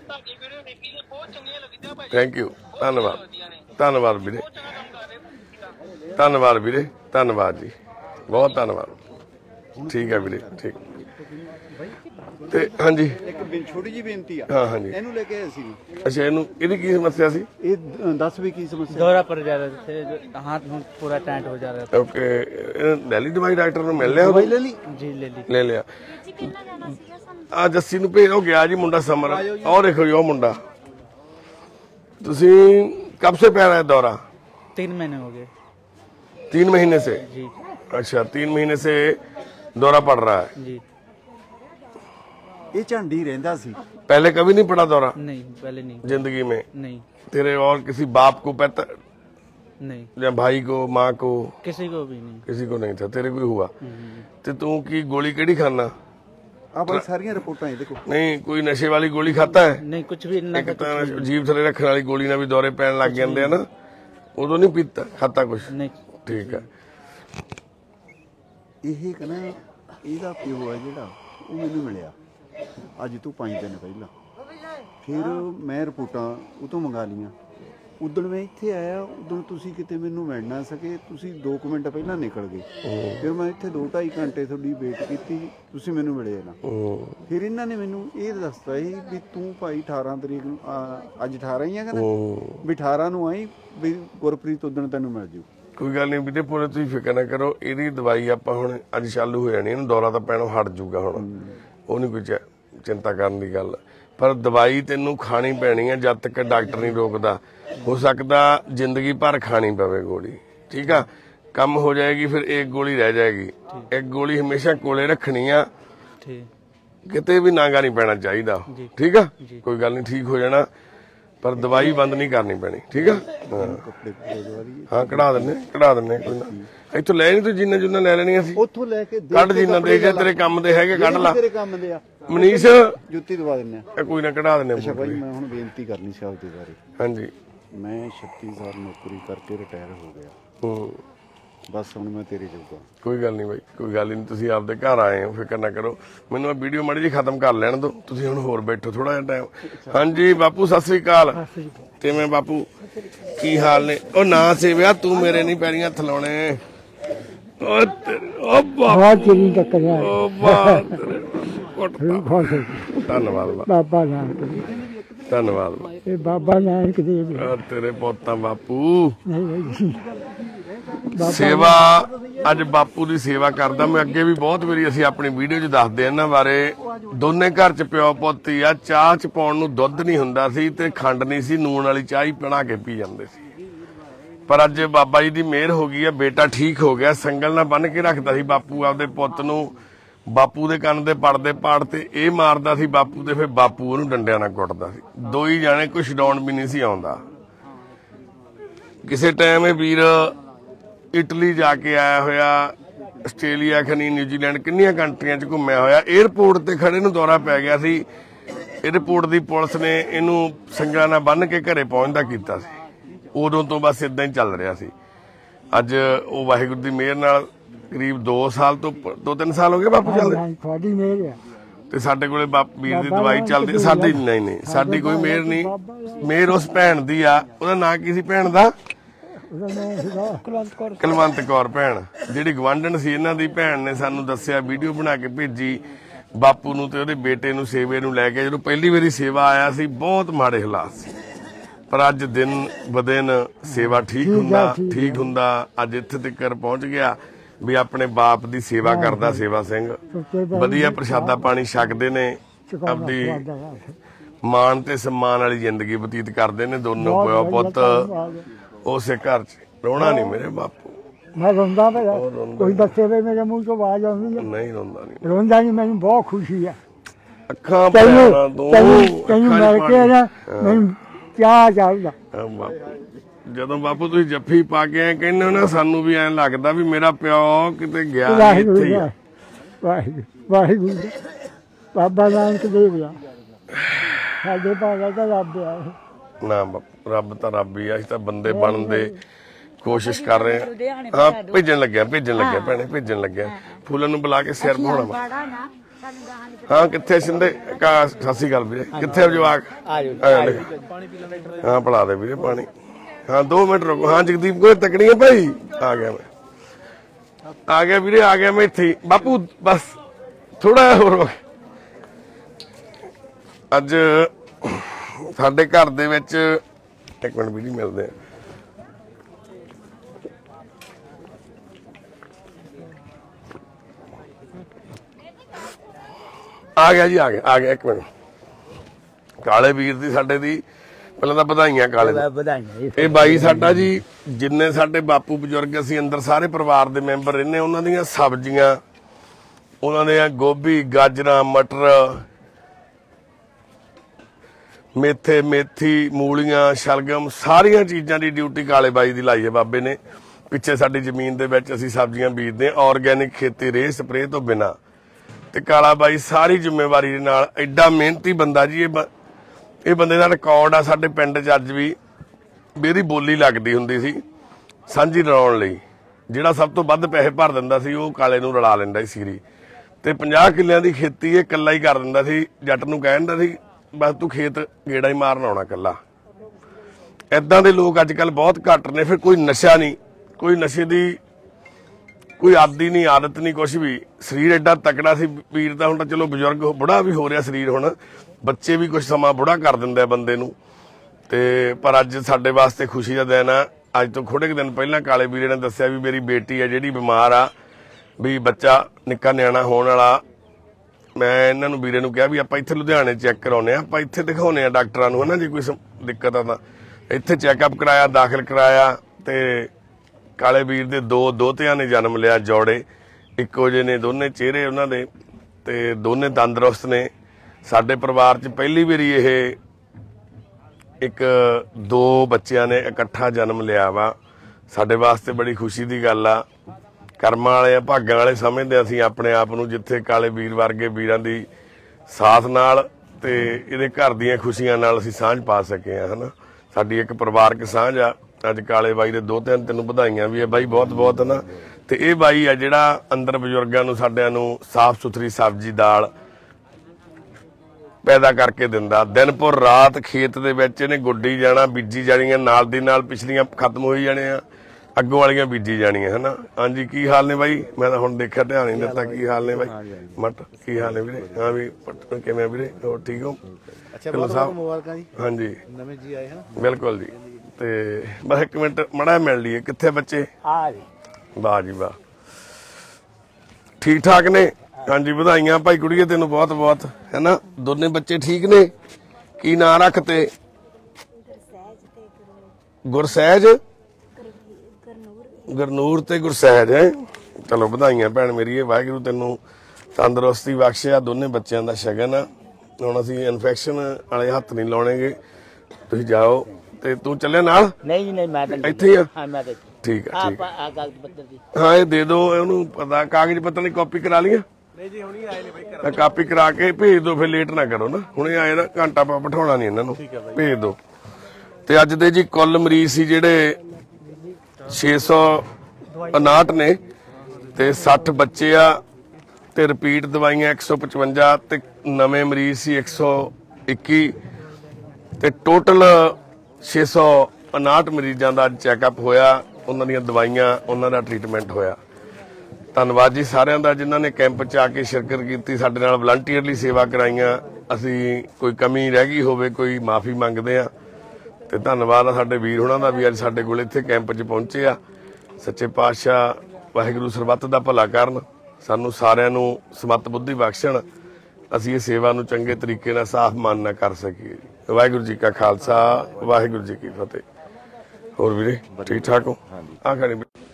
ਥੈਂਕ ਯੂ, ਧੰਨਵਾਦ ਵੀਰੇ, ਧੰਨਵਾਦ ਵੀਰੇ, ਧੰਨਵਾਦ ਜੀ, ਬਹੁਤ ਧੰਨਵਾਦ। ਠੀਕ ਹੈ ਵੀਰੇ, ਠੀਕ। ਤੇ ਹਾਂਜੀ, ਇੱਕ ਛੋਟੀ ਜੀ ਬੇਨਤੀ ਆ। ਹਾਂ ਹਾਂਜੀ, ਇਹਨੂੰ ਲੈ ਕੇ ਆਏ ਸੀ। ਅੱਛਾ, ਇਹਦੀ ਕੀ ਸਮੱਸਿਆ ਸੀ? ਇਹ ਦੱਸ ਵੀ ਕੀ ਸਮੱਸਿਆ। दौरा पड़ जा रहे थे, हाथ पूरा टाइट हो जा रहा था। ਓਕੇ, ਦਿल्ली ਦਵਾਈ ਡਾਕਟਰ ਨੂੰ ਮਿਲ ਲਿਆ? ਲੈ ਲਈ जी ले ली। ਲੈ ਲਿਆ। ਆ ਜੱਸੀ ਨੂੰ ਭੇਜ, ਉਹ ਗਿਆ ਜੀ ਮੁੰਡਾ ਸਮਰ। ਉਹ ਦੇਖੋ ਜੀ, ਉਹ ਮੁੰਡਾ। ਤੁਸੀਂ कब से पै रहा है दौरा? 3 महीने हो गए 3 महीने से? जी। अच्छा, 3 महीने से दौरा पड़ रहा है जी। ਇਹ ਝੰਡੀ ਰਹਿੰਦਾ ਸੀ। पहले कभी नहीं पड़ा दौरा नहीं, पहले नहीं। जिंदगी में? नहीं तेरे और किसी बाप को पता, नहीं, या भाई को, माँ को? किसी को भी नहीं। किसी को नहीं था, तेरे को ही हुआ। ते तू की गोली केड़ी खाना? ਆ ਬਾਈ ਸਾਰੀਆਂ ਰਿਪੋਰਟਾਂ ਇਹਦੇ ਕੋਲ। नहीं, कोई नशे वाली गोली खाता है? नहीं, कुछ भी ना। एक तो जीभ थले रखने वाली गोली ना भी दौरे पैन लग जाते हैं ना, उदो नहीं पीता खाता कुछ? नहीं। ठीक है। ਇਹ ਕਹਿੰਦਾ ਇਹਦਾ ਪਿਓ ਹੈ ਜਿਹੜਾ, ਉਹ ਮੈਨੂੰ ਮਿਲਿਆ ਅੱਜ ਤੋਂ 5 ਦਿਨ ਪਹਿਲਾਂ। ਫਿਰ ਮੈਂ ਰਿਪੋਰਟਾਂ ਉਹ ਤੋਂ ਮੰਗਾ ਲੀਆਂ। ਉਦੋਂ ਮੈਂ ਇੱਥੇ ਆਇਆ, ਉਦੋਂ ਤੁਸੀਂ ਕਿਤੇ ਮੈਨੂੰ ਮਿਲ ਨਾ ਸਕੇ, ਤੁਸੀਂ 2 ਮਿੰਟ ਪਹਿਲਾਂ ਨਿਕਲ ਗਏ। ਫਿਰ ਮੈਂ ਇੱਥੇ 2-2.5 ਘੰਟੇ ਤੁਹਾਡੀ ਵੇਟ ਕੀਤੀ, ਤੁਸੀਂ ਮੈਨੂੰ ਮਿਲੇ ਨਾ। ਫਿਰ ਇਹਨਾਂ ਨੇ ਮੈਨੂੰ ਇਹ ਦੱਸਤਾ ਸੀ ਵੀ ਤੂੰ ਭਾਈ 18 ਤਰੀਕ ਨੂੰ, ਅੱਜ 18 ਹੀ ਆ ਕਹਿੰਦਾ, ਵੀ 18 ਨੂੰ ਆਈ, ਵੀ ਗੁਰਪ੍ਰੀਤ ਉਦੋਂ ਤੈਨੂੰ ਮਿਲ ਜੂ। ਕੋਈ ਗੱਲ ਨਹੀਂ ਵੀਰੇ, ਪੂਰੇ ਤੁਸੀਂ ਫਿਕਰ ਨਾ ਕਰੋ। ਇਹਦੀ ਦਵਾਈ ਆਪਾਂ ਹੁਣ ਅੱਜ ਚਾਲੂ ਹੋ ਜਾਣੀ, ਇਹਨੂੰ ਦੌਰਾ ਤਾਂ ਪੈਣੋਂ ਹਟ ਜੂਗਾ ਹੁਣ। ਉਹ ਨਹੀਂ ਕੋਈ ਚਿੰਤਾ ਕਰਨ ਦੀ ਗੱਲ, ਪਰ ਦਵਾਈ ਤੈਨੂੰ ਖਾਣੀ ਪੈਣੀ ਹੈ ਜਦ ਤੱਕ ਡਾਕਟਰ ਨਹੀਂ ਰੋਕਦਾ। ਹੋ ਸਕਦਾ ਜ਼ਿੰਦਗੀ ਭਰ ਖਾਣੀ ਪਵੇ ਗੋਲੀ, ਠੀਕ ਆ? ਕੰਮ ਹੋ ਜਾਏਗੀ ਫਿਰ ਇੱਕ ਗੋਲੀ ਰਹਿ ਜਾਏਗੀ। ਇੱਕ ਗੋਲੀ ਹਮੇਸ਼ਾ ਕੋਲੇ ਰੱਖਣੀ ਆ, ठीक। ਕਿਤੇ ਵੀ ਨਾਗਾ ਨਹੀਂ ਪੈਣਾ ਚਾਹੀਦਾ, ਠੀਕ ਆ? ਕੋਈ ਗੱਲ ਨਹੀਂ, ਠੀਕ ਹੋ ਜਾਣਾ। ਪਰ ਦਵਾਈ ਬੰਦ ਨਹੀਂ ਕਰਨੀ ਪੈਣੀ, ਠੀਕ ਆ? ਕੱਪੜੇ ਦਵਾ ਲਈਏ। ਹਾਂ ਕਢਾ ਦਿੰਨੇ ਕੋਈ ਨਾ। ਇੱਥੋਂ ਲੈ ਨਹੀਂ ਤੂੰ ਜਿੰਨਾ ਜੁੰਨਾ ਲੈ ਲੈਣੀਆਂ ਸੀ, ਉੱਥੋਂ ਲੈ ਕੇ ਕੱਢ ਜਿੰਨਾ ਦੇ ਜੇ ਤੇਰੇ ਕੰਮ ਦੇ ਹੈਗੇ ਕੱਢ ਲਾ। ਤੇਰੇ ਕੰਮ ਦੇ ਆ ਮਨੀਸ਼ ਜੁੱਤੀ ਦਵਾ ਦਿੰਨੇ ਆ। ਕੋਈ ਨਾ ਕਢਾ ਦਿੰਨੇ। ਅੱਛਾ ਭਾਈ ਮੈਂ ਹੁਣ ਬੇਨਤੀ ਕਰਨੀ ਸੀ ਆਪਦੇ ਬਾਰੇ। ਹਾਂਜੀ। ਮੈਂ 36 ਸਾਲ ਨੌਕਰੀ ਕਰਕੇ ਰਿਟਾਇਰ ਹੋ ਗਿਆ, ਹੂੰ ਬਸ ਹੁਣ ਮੈਂ ਤੇਰੇ ਜੋਗਾ। ਕੋਈ ਗੱਲ ਨਹੀਂ ਬਾਈ, ਕੋਈ ਗੱਲ ਨਹੀਂ। ਤੁਸੀਂ ਆਪਦੇ ਘਰ ਆਏ ਹੋ, ਫਿਕਰ ਨਾ ਕਰੋ। ਮੈਨੂੰ ਆ ਵੀਡੀਓ ਮਾੜੀ ਜੀ ਖਤਮ ਕਰ ਲੈਣ ਦਿਓ, ਤੁਸੀਂ ਹੁਣ ਹੋਰ ਬੈਠੋ ਥੋੜਾ ਜਿਹਾ ਟਾਈਮ। ਹਾਂਜੀ ਬਾਪੂ ਸਤਿ ਸ੍ਰੀ ਅਕਾਲ। ਕਿਵੇਂ ਬਾਪੂ, ਕੀ ਹਾਲ ਨੇ? ਉਹ ਨਾ ਸੇਵਿਆ ਤੂੰ ਮੇਰੇ ਨਹੀਂ ਪੈਰੀਂ ਹੱਥ ਲਾਉਣੇ। ਉਹ ਚਿਰੀ ਟੱਕਰਿਆ ਧੰਨਵਾਦ ਬਾਬਾ ਨਾਨਕ ਧੰਨਵਾਦ ਇਹ ਬਾਬਾ ਨਾਨਕ ਦੇਵ ਤੇਰੇ ਪੋਤਾਂ ਬਾਪੂ। ਨਹੀਂ ਸੇਵਾ ਅੱਜ ਬਾਪੂ ਦੀ ਸੇਵਾ ਕਰਦਾ ਮੈਂ। ਅੱਗੇ ਵੀ ਬਹੁਤ ਵਾਰੀ ਅਸੀਂ ਆਪਣੀ ਵੀਡੀਓ 'ਚ ਦੱਸਦੇ ਇਹਨਾਂ ਬਾਰੇ। ਦੋਨੇ ਘਰ 'ਚ ਪਿਓ ਪੁੱਤ ਹੀ ਆ। ਚਾਹ 'ਚ ਪਾਉਣ ਨੂੰ ਦੁੱਧ ਨਹੀਂ ਹੁੰਦਾ ਸੀ ਤੇ ਖੰਡ ਨਹੀਂ ਸੀ, ਨੂਣ ਵਾਲੀ ਚਾਹ ਹੀ ਬਣਾ ਕੇ ਪੀ ਜਾਂਦੇ ਸੀ। ਪਰ ਅੱਜ ਬਾਬਾ ਜੀ ਦੀ ਮਿਹਰ ਹੋ ਗਈ ਆ, ਬੇਟਾ ਠੀਕ ਹੋ ਗਿਆ। ਸੰਗਲ ਨਾਲ ਬੰਨ ਕੇ ਰੱਖਦਾ ਸੀ ਬਾਪੂ ਆਪਦੇ ਪੁੱਤ ਨੂੰ। ਬਾਪੂ ਦੇ ਕੰਨ ਦੇ ਪੜਦੇ ਪਾੜ ਤੇ ਇਹ ਮਾਰਦਾ ਸੀ ਬਾਪੂ ਤੇ, ਫਿਰ ਬਾਪੂ ਉਹਨੂੰ ਡੰਡਿਆਂ ਨਾਲ ਕੁੱਟਦਾ ਸੀ। ਦੋ ਹੀ ਜਾਣੇ, ਕੋਈ ਛਡਾਉਣ ਵੀ ਨਹੀਂ ਸੀ ਆਉਂਦਾ। ਕਿਸੇ ਟਾਈਮ ਇਹ ਵੀਰ ਇਟਲੀ ਜਾ ਕੇ ਆਇਆ ਹੋਇਆ, ਆਸਟ੍ਰੇਲੀਆ ਖਨੀ, ਨਿਊਜ਼ੀਲੈਂਡ, ਕਿੰਨੀਆਂ ਕੰਟਰੀਆਂ 'ਚ ਘੁੰਮਿਆ ਹੋਇਆ। 에ਅਰਪੋਰਟ ਤੇ ਖੜੇ ਨੂੰ ਦੌਰਾ ਪੈ ਗਿਆ ਸੀ। 에ਅਰਪੋਰਟ ਦੀ ਪੁਲਿਸ ਨੇ ਇਹਨੂੰ ਸੰਗਲਾਂ ਨਾਲ ਬੰਨ੍ਹ ਕੇ ਘਰੇ ਪਹੁੰਚਦਾ ਕੀਤਾ ਸੀ। ਉਦੋਂ ਤੋਂ ਬਸ ਇਦਾਂ ਹੀ ਚੱਲ ਰਿਹਾ ਸੀ। ਅੱਜ ਉਹ ਵਾਹਿਗੁਰੂ ਦੀ ਮਿਹਰ ਨਾਲ ਕਰੀਬ 2 ਸਾਲ ਤੋਂ 2-3 ਸਾਲ ਹੋ ਗਏ ਬਾਪੂ ਚੱਲਦੇ। ਤੁਹਾਡੀ ਮਿਹਰ ਆ। ਤੇ ਸਾਡੇ ਕੋਲੇ ਵੀਰ ਦੀ ਦਵਾਈ ਚੱਲਦੀ। ਸਾਡੀ ਨਹੀਂ, ਸਾਡੀ ਕੋਈ ਮਿਹਰ ਨਹੀਂ। ਮਿਹਰ ਉਸ ਭੈਣ ਦੀ ਆ। ਉਹਦਾ ਨਾਂ ਕੀ ਸੀ ਭੈਣ ਦਾ? ਕੁਲਵੰਤ ਕੌਰ ਭੈਣ, ਜਿਹੜੀ ਗਵਾਂਢਣ ਸੀ ਇਹਨਾਂ ਦੀ। ਭੈਣ ਨੇ ਸਾਨੂੰ ਦੱਸਿਆ, ਵੀਡੀਓ ਬਣਾ ਕੇ ਭੇਜੀ ਬਾਪੂ ਨੂੰ ਤੇ ਉਹਦੇ ਬੇਟੇ ਨੂੰ ਸੇਵੇ ਨੂੰ ਲੈ ਕੇ। ਜਦੋਂ ਪਹਿਲੀ ਵਾਰੀ ਸੇਵਾ ਆਇਆ ਸੀ ਬਹੁਤ ਮਾੜੇ ਹਾਲਾਤ ਸੀ, ਪਰ ਅੱਜ ਦਿਨ ਬਦਿਨ ਸੇਵਾ ਠੀਕ ਹੁੰਦਾ ਅੱਜ ਇੱਥੇ ਤੱਕ ਪਹੁੰਚ ਗਿਆ ਵੀ ਆਪਣੇ ਬਾਪ ਦੀ ਸੇਵਾ ਕਰਦਾ। ਸੇਵਾ ਸਿੰਘ ਵਧੀਆ ਪ੍ਰਸ਼ਾਦਾ ਪਾਣੀ ਛਕਦੇ ਨੇ, ਆਪਦੀ ਮਾਣ ਤੇ ਸਨਮਾਨ ਵਾਲੀ ਜ਼ਿੰਦਗੀ ਬਤੀਤ ਕਰਦੇ ਨੇ ਦੋਨੋਂ ਪਿਓ ਪੁੱਤ। ਉਸੇ ਘਰ 'ਚ ਰੋਣਾ ਨਹੀਂ ਮੇਰੇ ਬਾਪੂ। ਮੈਂ ਰੋਂਦਾ ਪਿਆ, ਕੋਈ ਦੱਸੇ ਵੇ ਮੇਰੇ ਮੂੰਹ ਤੋਂ ਆਵਾਜ਼ ਆਉਂਦੀ ਹੈ। ਨਹੀਂ ਰੋਂਦਾ ਨਹੀਂ, ਰੋਂਦਾ ਨਹੀਂ। ਮੈਨੂੰ ਬਹੁਤ ਖੁਸ਼ੀ ਆ। ਅੱਖਾਂ ਤੈਨੂੰ ਮਿਲ ਕੇ ਨਾ ਮੈਨੂੰ ਚਾਹ ਚੱਲਦਾ। ਜਦੋਂ ਬਾਪੂ ਤੁਸੀਂ ਜੱਫੀ ਪਾ ਕੇ ਆਏ ਕਹਿੰਦੇ ਹੋ ਨਾ, ਸਾਨੂੰ ਵੀ ਐਂ ਲੱਗਦਾ ਵੀ ਮੇਰਾ ਪਿਓ ਕਿਤੇ ਗਿਆ ਇੱਥੇ ਹੀ ਆ। ਵਾਹਿਗੁਰੂ ਬਾਬਾ ਨਾਨਕ ਦੇਵ ਆ ਸਾਡੇ ਬਾਬਾ ਦਾ ਰੱਬ ਆ। ਨਾ ਰੱਬ ਤਾਂ ਰੱਬ ਹੀ ਆ। ਅਸੀਂ ਤਾਂ ਬੰਦੇ ਬਣਨ ਦੇ ਕੋਸ਼ਿਸ਼ ਕਰ ਰਹੇ ਹਾਂ। ਹਾਂ ਭੇਜਣ ਲੱਗਿਆ ਭੈਣੇ, ਭੇਜਣ ਲੱਗਿਆ। ਫੁੱਲਾਂ ਨੂੰ ਬੁਲਾ ਕੇ ਸਿਰ ਬਹਾਉਣਾ। ਹਾਂ ਕਿੱਥੇ ਸਿੰਦੇ? ਸਤਿ ਸ਼੍ਰੀ ਅਕਾਲ ਵੀਰੇ। ਕਿੱਥੇ ਜਵਾਕ? ਹਾਂ ਪਿਲਾ ਦੇ ਵੀਰੇ ਪਾਣੀ। ਹਾਂ 2 ਮਿੰਟ ਰੁਕੋ। ਹਾਂ ਜਗਦੀਪ ਕੋਈ ਤਕੜੀ ਹੈ ਭਾਈ? ਆ ਗਿਆ ਵੀਰੇ, ਆ ਗਿਆ ਮੈਂ ਇੱਥੇ। ਬਾਪੂ ਬਸ ਥੋੜਾ ਹੋਰ। ਅੱਜ ਸਾਡੇ ਘਰ ਦੇ ਵਿੱਚ ਇੱਕ ਮਿੰਟ ਵੀਡੀਓ ਮਿਲਦੇ ਆ ਗਿਆ ਜੀ, ਆ ਗਿਆ। ਇੱਕ ਮਿੰਟ। ਕਾਲੇ ਵੀਰ ਦੀ ਸਾਡੇ ਦੀ ਪਹਿਲਾਂ ਤਾਂ ਵਧਾਈਆਂ ਕਾਲੇ ਦੀ। ਇਹ ਬਾਈ ਸਾਡਾ ਜੀ, ਜਿੰਨੇ ਸਾਡੇ ਬਾਪੂ ਬਜ਼ੁਰਗ ਅਸੀਂ ਅੰਦਰ ਸਾਰੇ ਪਰਿਵਾਰ ਦੇ ਮੈਂਬਰ ਰਹਿੰਦੇ, ਉਹਨਾਂ ਦੀਆਂ ਸਬਜ਼ੀਆਂ, ਉਹਨਾਂ ਦੇ ਗੋਭੀ, ਗਾਜਰਾਂ, ਮਟਰ, ਮੇਥੇ, ਮੇਥੀ, ਮੂਲੀਆਂ, ਸ਼ਲਗਮ, ਸਾਰੀਆਂ ਚੀਜ਼ਾਂ ਦੀ ਡਿਊਟੀ ਕਾਲੇ ਬਾਈ ਦੀ ਲਾਈ ਹੈ ਬਾਬੇ ਨੇ। ਪਿੱਛੇ ਸਾਡੀ ਜ਼ਮੀਨ ਦੇ ਵਿੱਚ ਅਸੀਂ ਸਬਜ਼ੀਆਂ ਬੀਜਦੇ, ਆਰਗੈਨਿਕ ਖੇਤੀ, ਰੇਹ ਸਪਰੇਅ ਤੋਂ ਬਿਨਾਂ। ਤੇ ਕਾਲਾ ਬਾਈ ਸਾਰੀ ਜ਼ਿੰਮੇਵਾਰੀ ਦੇ ਨਾਲ, ਐਡਾ ਮਿਹਨਤੀ ਬੰਦਾ ਜੀ। ਇਹ ਬੰਦੇ ਦਾ ਰਿਕਾਰਡ ਆ ਸਾਡੇ ਪਿੰਡ 'ਚ ਅੱਜ ਵੀ ਇਹਦੀ ਬੋਲੀ ਲੱਗਦੀ ਹੁੰਦੀ ਸੀ ਸਾਂਝੀ ਰਲਾਉਣ ਲਈ। ਜਿਹੜਾ ਸਭ ਤੋਂ ਵੱਧ ਪੈਸੇ ਭਰ ਦਿੰਦਾ ਸੀ ਉਹ ਕਾਲੇ ਨੂੰ ਰਲਾ ਲੈਂਦਾ ਸੀ ਸੀਰੀ। ਤੇ 50 ਕਿੱਲਿਆਂ ਦੀ ਖੇਤੀ ਇਹ ਇਕੱਲਾ ਹੀ ਕਰ ਦਿੰਦਾ ਸੀ। ਜੱਟ ਨੂੰ ਕਹਿ ਦਿੰਦਾ ਸੀ ਬਸ ਤੂੰ ਖੇਤ ਗੇੜਾ ਹੀ ਮਾਰਨ ਆਉਣਾ ਇਕੱਲਾ। ਏਦਾਂ ਦੇ ਲੋਕ ਅੱਜ ਕੱਲ ਬਹੁਤ ਘੱਟ ਨੇ। ਫਿਰ ਕੋਈ ਨਸ਼ਾ ਨਹੀਂ, ਕੋਈ ਨਸ਼ੇ ਦੀ ਕੋਈ ਆਦੀ ਨਹੀਂ, ਆਦਤ ਨਹੀਂ, ਕੁਛ ਵੀ। ਸਰੀਰ ਐਡਾ ਤਕੜਾ ਸੀ ਵੀਰ ਦਾ। ਹੁਣ ਤਾਂ ਚਲੋ ਬਜ਼ੁਰਗ ਬੁੜਾ ਵੀ ਹੋ ਰਿਹਾ ਸਰੀਰ, ਹੁਣ ਬੱਚੇ ਵੀ ਕੁਛ ਸਮਾਂ ਬੁੜਾ ਕਰ ਦਿੰਦੇ ਆ ਬੰਦੇ ਨੂੰ। ਤੇ ਪਰ ਅੱਜ ਸਾਡੇ ਵਾਸਤੇ ਖੁਸ਼ੀ ਦਾ ਦਿਨ ਆ। ਅੱਜ ਤੋਂ ਥੋੜੇ ਕੁ ਦਿਨ ਪਹਿਲਾਂ ਕਾਲੇ ਵੀਰੇ ਨੇ ਦੱਸਿਆ ਵੀ ਮੇਰੀ ਬੇਟੀ ਆ ਜਿਹੜੀ ਬਿਮਾਰ ਆ, ਵੀ ਬੱਚਾ ਨਿੱਕਾ ਨਿਆਣਾ ਹੋਣ ਵਾਲਾ। ਮੈਂ ਇਹਨਾਂ ਨੂੰ ਵੀਰੇ ਨੂੰ ਕਿਹਾ ਵੀ ਆਪਾਂ ਇੱਥੇ ਲੁਧਿਆਣੇ ਚੈੱਕ ਕਰਾਉਨੇ ਆ, ਆਪਾਂ ਇੱਥੇ ਦਿਖਾਉਨੇ ਆ ਡਾਕਟਰਾਂ ਨੂੰ, ਹਨਾ ਜੇ ਕੋਈ ਦਿੱਕਤ ਆ ਤਾਂ। ਇੱਥੇ ਚੈੱਕਅਪ ਕਰਾਇਆ, ਦਾਖਲ ਕਰਾਇਆ। ਤੇ ਕਾਲੇ ਵੀਰ ਦੇ 2 ਦੋਤਿਆਂ ਨੇ ਜਨਮ ਲਿਆ, ਜੋੜੇ ਇੱਕੋ ਜਿਹੇ ਨੇ ਦੋਨੇ ਚਿਹਰੇ ਉਹਨਾਂ ਦੇ, ਤੇ ਦੋਨੇ ਤੰਦਰੁਸਤ ਨੇ। ਸਾਡੇ ਪਰਿਵਾਰ 'ਚ ਪਹਿਲੀ ਵਾਰੀ ਇਹ ਇੱਕ 2 ਬੱਚਿਆਂ ਨੇ ਇਕੱਠਾ ਜਨਮ ਲਿਆ ਵਾ। ਸਾਡੇ ਵਾਸਤੇ ਬੜੀ ਖੁਸ਼ੀ ਦੀ ਗੱਲ ਆ। ਕਰਮਾਂ ਵਾਲੇ ਆ, ਭਾਗਾਂ ਵਾਲੇ ਸਮਝਦੇ ਅਸੀਂ ਆਪਣੇ ਆਪ ਨੂੰ, ਜਿੱਥੇ ਕਾਲੇ ਵੀਰ ਵਰਗੇ ਵੀਰਾਂ ਦੀ ਸਾਥ ਨਾਲ ਤੇ ਇਹਦੇ ਘਰ ਦੀਆਂ ਖੁਸ਼ੀਆਂ ਨਾਲ ਅਸੀਂ ਸਾਂਝ ਪਾ ਸਕੇ ਆ, ਹਨਾ। ਸਾਡੀ ਇੱਕ ਪਰਿਵਾਰਕ ਸਾਂਝ ਆ। ਅੱਜ ਕਾਲੇ ਬਾਈ ਦੇ 2-3 ਤੈਨੂੰ ਵਧਾਈਆਂ ਵੀ ਆ ਬਾਈ, ਬਹੁਤ ਬਹੁਤ ਨਾ। ਤੇ ਇਹ ਬਾਈ ਆ ਜਿਹੜਾ ਅੰਦਰ ਬਜ਼ੁਰਗਾਂ ਨੂੰ, ਸਾਡਿਆਂ ਨੂੰ ਸਾਫ਼ ਸੁਥਰੀ ਸਬਜ਼ੀ ਦਾਲ ਪੈਦਾ ਕਰਕੇ ਦਿੰਦਾ। ਦਿਨ ਪੁਰ ਰਾਤ ਖੇਤ ਦੇ ਵਿੱਚ ਇਹਨੇ ਗੁੱਡੀ ਜਾਣਾ, ਬੀਜੀ ਜਾਣੀਆਂ, ਨਾਲ ਦੀ ਨਾਲ ਪਿਛਲੀਆਂ ਖਤਮ ਹੋਈ ਜਾਣੇ ਆ, ਅੱਗੋਂ ਵਾਲੀਆਂ ਬੀਜੀ ਜਾਣੀਆਂ, ਹਨਾ। ਹਾਂਜੀ, ਕੀ ਹਾਲ ਨੇ ਬਾਈ? ਮੈਂ ਤਾਂ ਹੁਣ ਦੇਖਿਆ, ਧਿਆਨ ਨਹੀਂ ਦਿੱਤਾ। ਕੀ ਹਾਲ ਨੇ ਬਾਈ? ਮਟ ਕੀ ਹਾਲ ਨੇ ਵੀਰੇ? ਹਾਂ ਵੀ ਕਿਵੇਂ ਵੀਰੇ? ਹੋਰ ਠੀਕ ਹੋ? ਅੱਛਾ, ਬਹੁਤ ਬਹੁਤ ਮੁਬਾਰਕਾਂ ਜੀ। ਹਾਂਜੀ, ਨਵੇਂ ਜੀ ਆਏ ਹਨ। ਬਿਲਕੁਲ ਜੀ। ਤੇ ਬਸ ਇੱਕ ਮਿੰਟ ਮੜਾ ਮਿਲ ਲਈਏ। ਕਿੱਥੇ ਬੱਚੇ? ਆ ਜੀ ਵਾਹ ਜੀ ਵਾਹ, ਠੀਕ ਠਾਕ ਨੇ? ਹਾਂਜੀ, ਵਧਾਈਆਂ ਭਾਈ ਕੁੜੀਏ ਤੈਨੂੰ ਬਹੁਤ ਬਹੁਤ, ਹੈਨਾ। ਦੋਨੇ ਬੱਚੇ ਠੀਕ ਨੇ? ਕੀ ਨਾਂ ਰੱਖਤੇ? ਗੁਰਸਹਿਜ, ਗੁਰਨੂਰ ਤੇ ਗੁਰਸਹਿਜ ਹੈ। ਚਲੋ ਵਧਾਈਆਂ ਭੈਣ ਮੇਰੀ। ਵਾਹਿਗੁਰੂ ਤੈਨੂੰ ਤੰਦਰੁਸਤੀ ਬਖਸ਼ਿਆ। ਦੋਨੇ ਬੱਚਿਆਂ ਦਾ ਸ਼ਗਨ ਆ। ਹੁਣ ਅਸੀਂ ਇਨਫੈਕਸ਼ਨ ਵਾਲੇ ਹੱਥ ਨਹੀਂ ਲਾਉਣੇਗੇ। ਤੁਸੀਂ ਜਾਓ। ਤੇ ਤੂੰ ਚੱਲਿਆ ਨਾਲ? ਨਹੀਂ ਜੀ ਨਹੀਂ, ਮੈਂ ਤਾਂ ਇੱਥੇ ਹੀ ਆ? ਹਾਂ ਮੈਂ ਤਾਂ ਠੀਕ ਆ, ਠੀਕ ਆ। ਆ ਕਾਗਜ਼ ਪੱਤਰ ਦੀ ਹਾਂ ਇਹ ਦੇ ਦਿਓ ਉਹਨੂੰ, ਪਤਾ ਕਾਗਜ਼ ਪੱਤਰ ਦੀ ਕਾਪੀ ਕਰਾ ਲਈਆਂ? ਨਹੀਂ ਜੀ, ਹੁਣੀ ਆਏ ਨੇ ਬਈ। ਕਾਪੀ ਕਰਾ ਕੇ ਭੇਜ ਦਿਓ, ਫਿਰ ਲੇਟ ਨਾ ਕਰੋ ਨਾ। ਹੁਣੇ ਆਏ ਨਾ, ਘੰਟਾ ਬਿਠਾਉਣਾ ਨਹੀਂ ਇਹਨਾਂ ਨੂੰ, ਭੇਜ ਦਿਓ। ਤੇ ਅੱਜ ਦੇ ਜੀ ਕੁੱਲ ਮਰੀਜ਼ ਸੀ ਜਿਹੜੇ 659 ਨੇ, ਤੇ 60 ਬੱਚੇ ਆ, ਤੇ ਰਿਪੀਟ ਦਵਾਈਆਂ 155, ਤੇ ਨਵੇਂ ਮਰੀਜ਼ ਸੀ 121, ਤੇ ਟੋਟਲ 659 ਮਰੀਜ਼ਾਂ ਦਾ ਅੱਜ ਚੈੱਕਅਪ ਹੋਇਆ। ਉਹਨਾਂ ਦੀਆਂ ਦਵਾਈਆਂ, ਉਹਨਾਂ ਦਾ ਟ੍ਰੀਟਮੈਂਟ ਹੋਇਆ। ਧੰਨਵਾਦ ਜੀ ਸਾਰਿਆਂ ਦਾ ਜਿਨ੍ਹਾਂ ਨੇ ਕੈਂਪ 'ਚ ਆ ਕੇ ਸ਼ਿਰਕਤ ਕੀਤੀ, ਸਾਡੇ ਨਾਲ ਵਲੰਟੀਅਰਲੀ ਸੇਵਾ ਕਰਾਈਆਂ। ਅਸੀਂ ਕੋਈ ਕਮੀ ਰਹਿ ਗਈ ਹੋਵੇ, ਕੋਈ ਮਾਫੀ ਮੰਗਦੇ ਆ। ਤੇ ਧੰਨਵਾਦ ਆ ਸਾਡੇ ਵੀਰ ਹੁਣਾਂ ਦਾ ਵੀ ਅੱਜ ਸਾਡੇ ਕੋਲ ਇੱਥੇ ਕੈਂਪ 'ਚ ਪਹੁੰਚੇ ਆ। ਸੱਚੇ ਪਾਤਸ਼ਾਹ ਵਾਹਿਗੁਰੂ ਸਰਬੱਤ ਦਾ ਭਲਾ ਕਰਨ, ਸਾਨੂੰ ਸਾਰਿਆਂ ਨੂੰ ਸਮੱਤ ਬੁੱਧੀ ਬਖਸ਼ਣ, ਅਸੀਂ ਇਹ ਸੇਵਾ ਨੂੰ ਚੰਗੇ ਤਰੀਕੇ ਨਾਲ ਸਾਫ਼ ਮਨ ਨਾਲ ਕਰ ਸਕੀਏ। ਵਾਹਿਗੁਰੂ ਜੀ ਕਾ ਖਾਲਸਾ, ਵਾਹਿਗੁਰੂ ਜੀ ਕੀ ਫਤਿਹ। ਹੋਰ ਵੀਰੇ ਠੀਕ ਠਾਕ ਹੋ? ਆ ਖੜੇ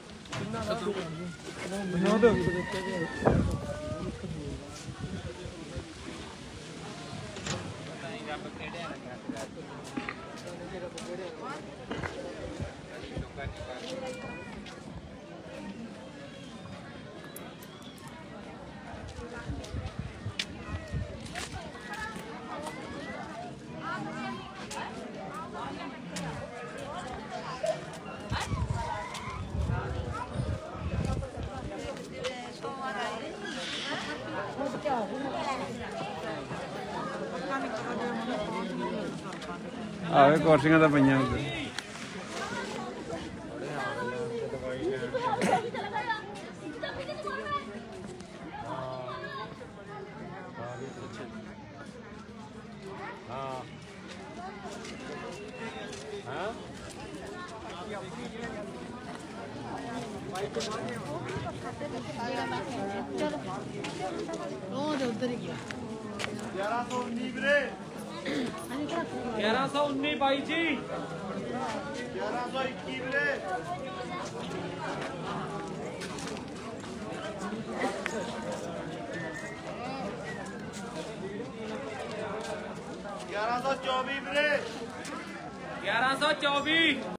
ਆਵੇ ਕੁਰਸੀਆਂ ਤਾਂ ਪਈਆਂ ਉੱਧਰ। ਉਹ ਦੇ ਉਧਰ ਹੀ ਗਿਆ 1119 ਵੀਰੇ, 1119 ਬਾਈ ਜੀ, 1121 ਵੀਰੇ, 1124 ਵੀਰੇ, 1124।